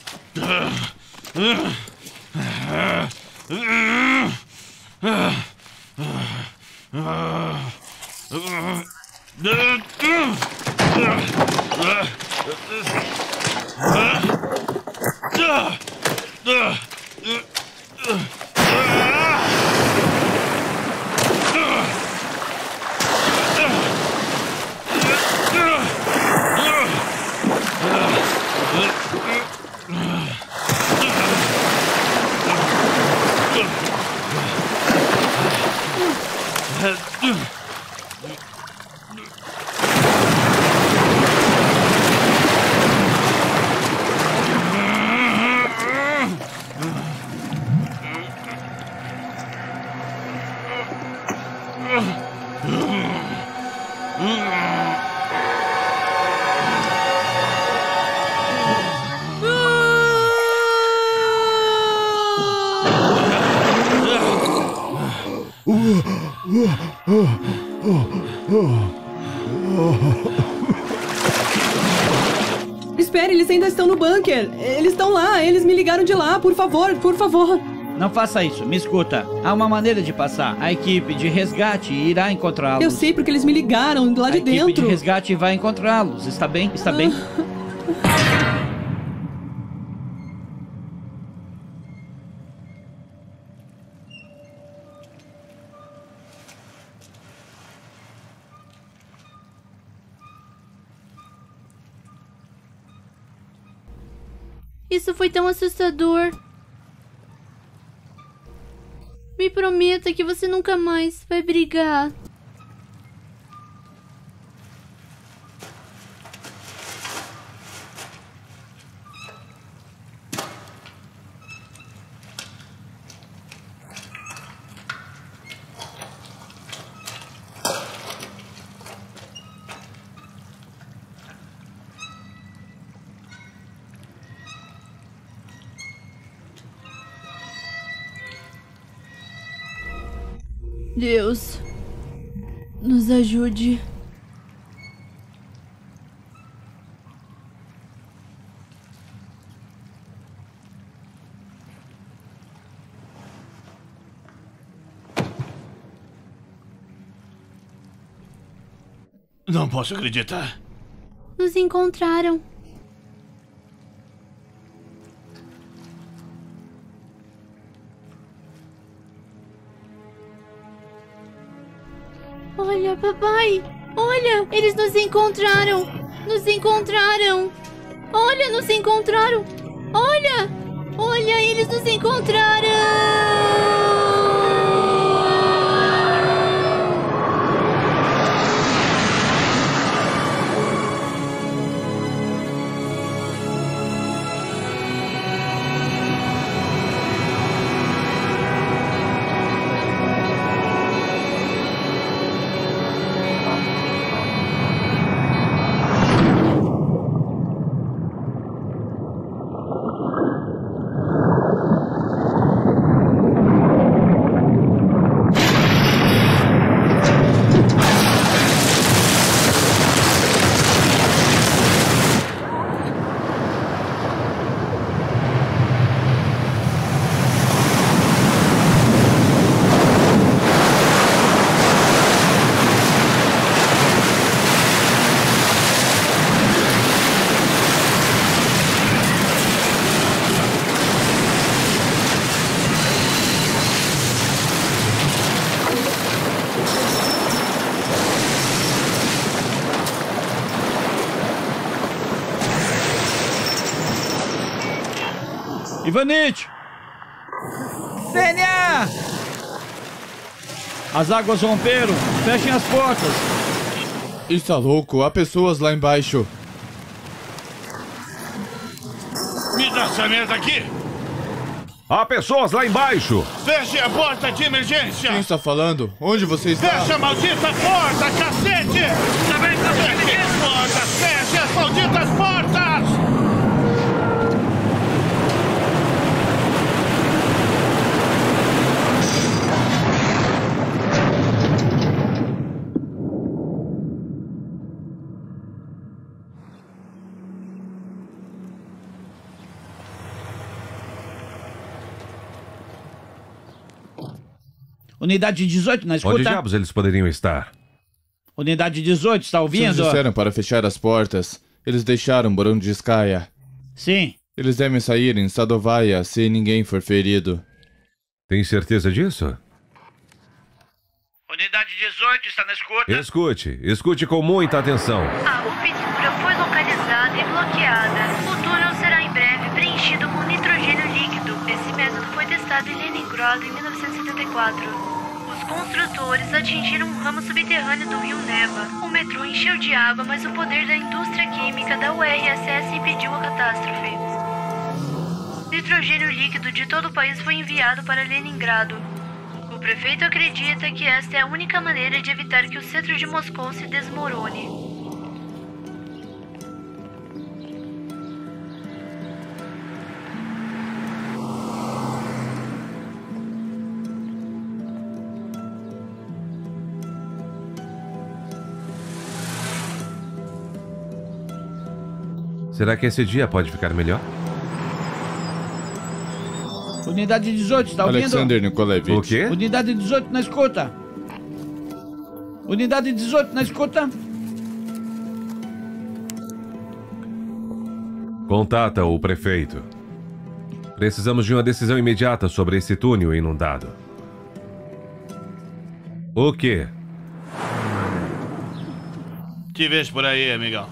Espere, eles ainda estão no bunker. Eles estão lá, eles me ligaram de lá. Por favor, por favor. Não faça isso, me escuta. Há uma maneira de passar. A equipe de resgate irá encontrá-los. Eu sei porque eles me ligaram lá de dentro. A equipe de resgate vai encontrá-los. Está bem? Está bem? Isso foi tão assustador. Me prometa que você nunca mais vai brigar. Deus, nos ajude. Não posso acreditar. Nos encontraram. Olha, papai! Olha! Eles nos encontraram! Nos encontraram! Olha, nos encontraram! Olha! Olha, eles nos encontraram! Ivanite! Sênia! As águas romperam. Fechem as portas. Está louco? Há pessoas lá embaixo. Me dá essa merda aqui! Há pessoas lá embaixo! Feche a porta de emergência! Quem está falando? Onde você está? Feche a maldita porta, cacete! Também está feche as portas! Feche as malditas portas! Unidade 18, na escuta? Onde diabos eles poderiam estar? Unidade 18, está ouvindo? Eles disseram para fechar as portas. Eles deixaram Borundskaya. Sim. Eles devem sair em Sadovaya se ninguém for ferido. Tem certeza disso? Unidade 18 está na escuta. Escute com muita atenção. A ruptura foi localizada e bloqueada. O túnel será em breve preenchido com nitrogênio líquido. Esse método foi testado em Leningrado em 1974. Os construtores atingiram um ramo subterrâneo do rio Neva. O metrô encheu de água, mas o poder da indústria química da URSS impediu a catástrofe. Nitrogênio líquido de todo o país foi enviado para Leningrado. O prefeito acredita que esta é a única maneira de evitar que o centro de Moscou se desmorone. Será que esse dia pode ficar melhor? Unidade 18, está ouvindo? Alexander Nikolaevich. O quê? Unidade 18 na escuta. Unidade 18 na escuta. Contata o prefeito. Precisamos de uma decisão imediata sobre esse túnel inundado. O quê? Te vejo por aí, amigão.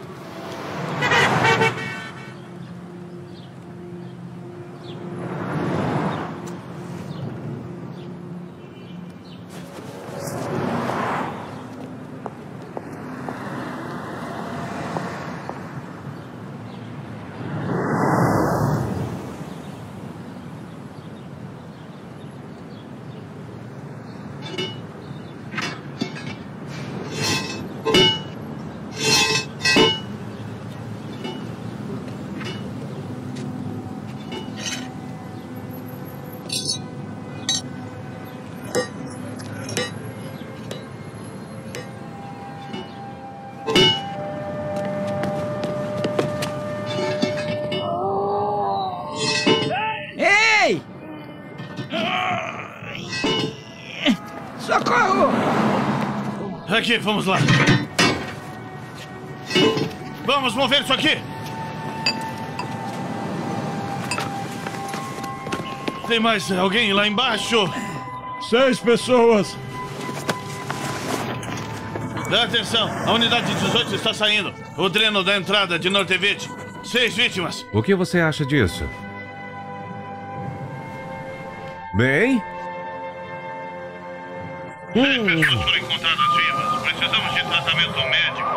Socorro! Aqui, vamos lá. Vamos mover isso aqui. Tem mais alguém lá embaixo? 6 pessoas. Dá atenção, a unidade 18 está saindo. O dreno da entrada de Nortevich. 6 vítimas. O que você acha disso? Bem? 6 pessoas foram encontradas vivas. Precisamos de tratamento médico.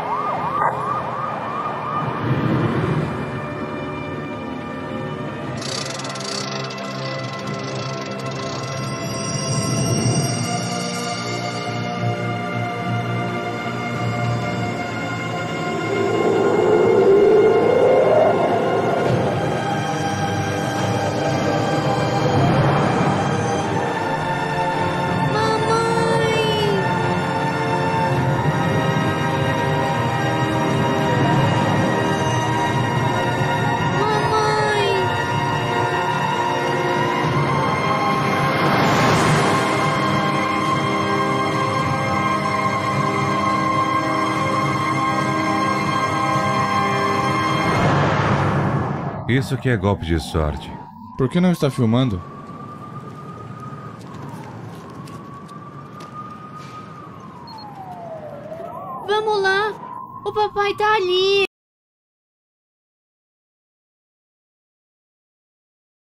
Isso que é golpe de sorte. Por que não está filmando? Vamos lá! O papai tá ali!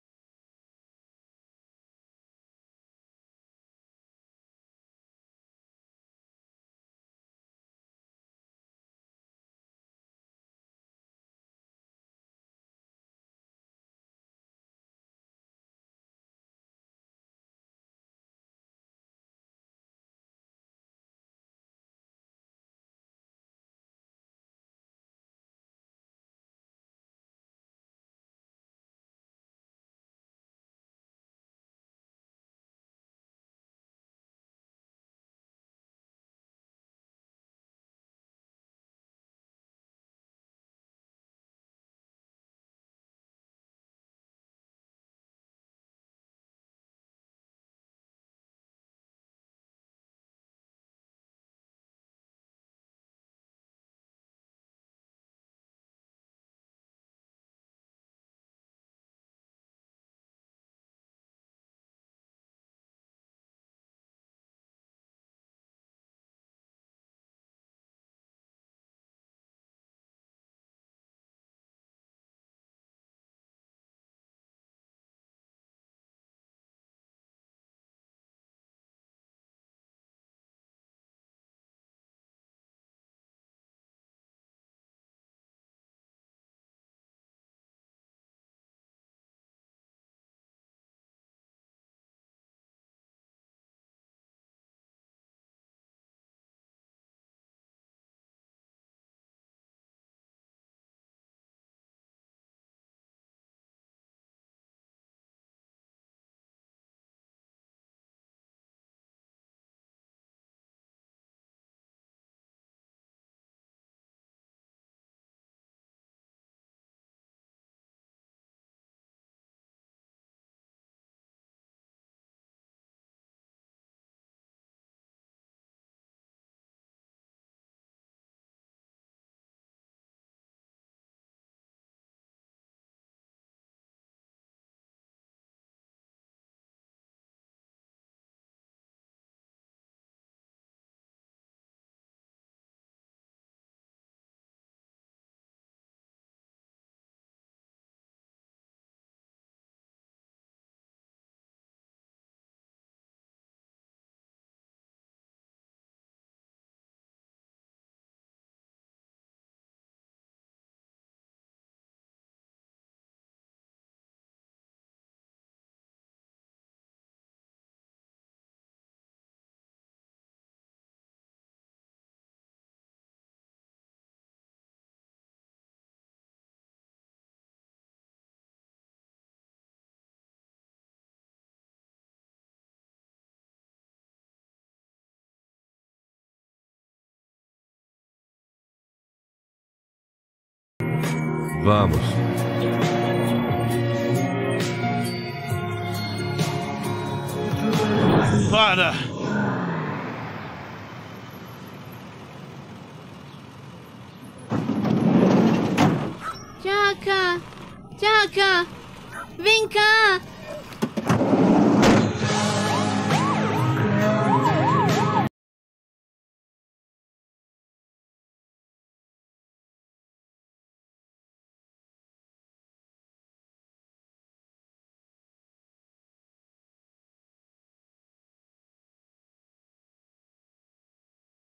Vamos. Para! Chaka! Chaka! Vem cá!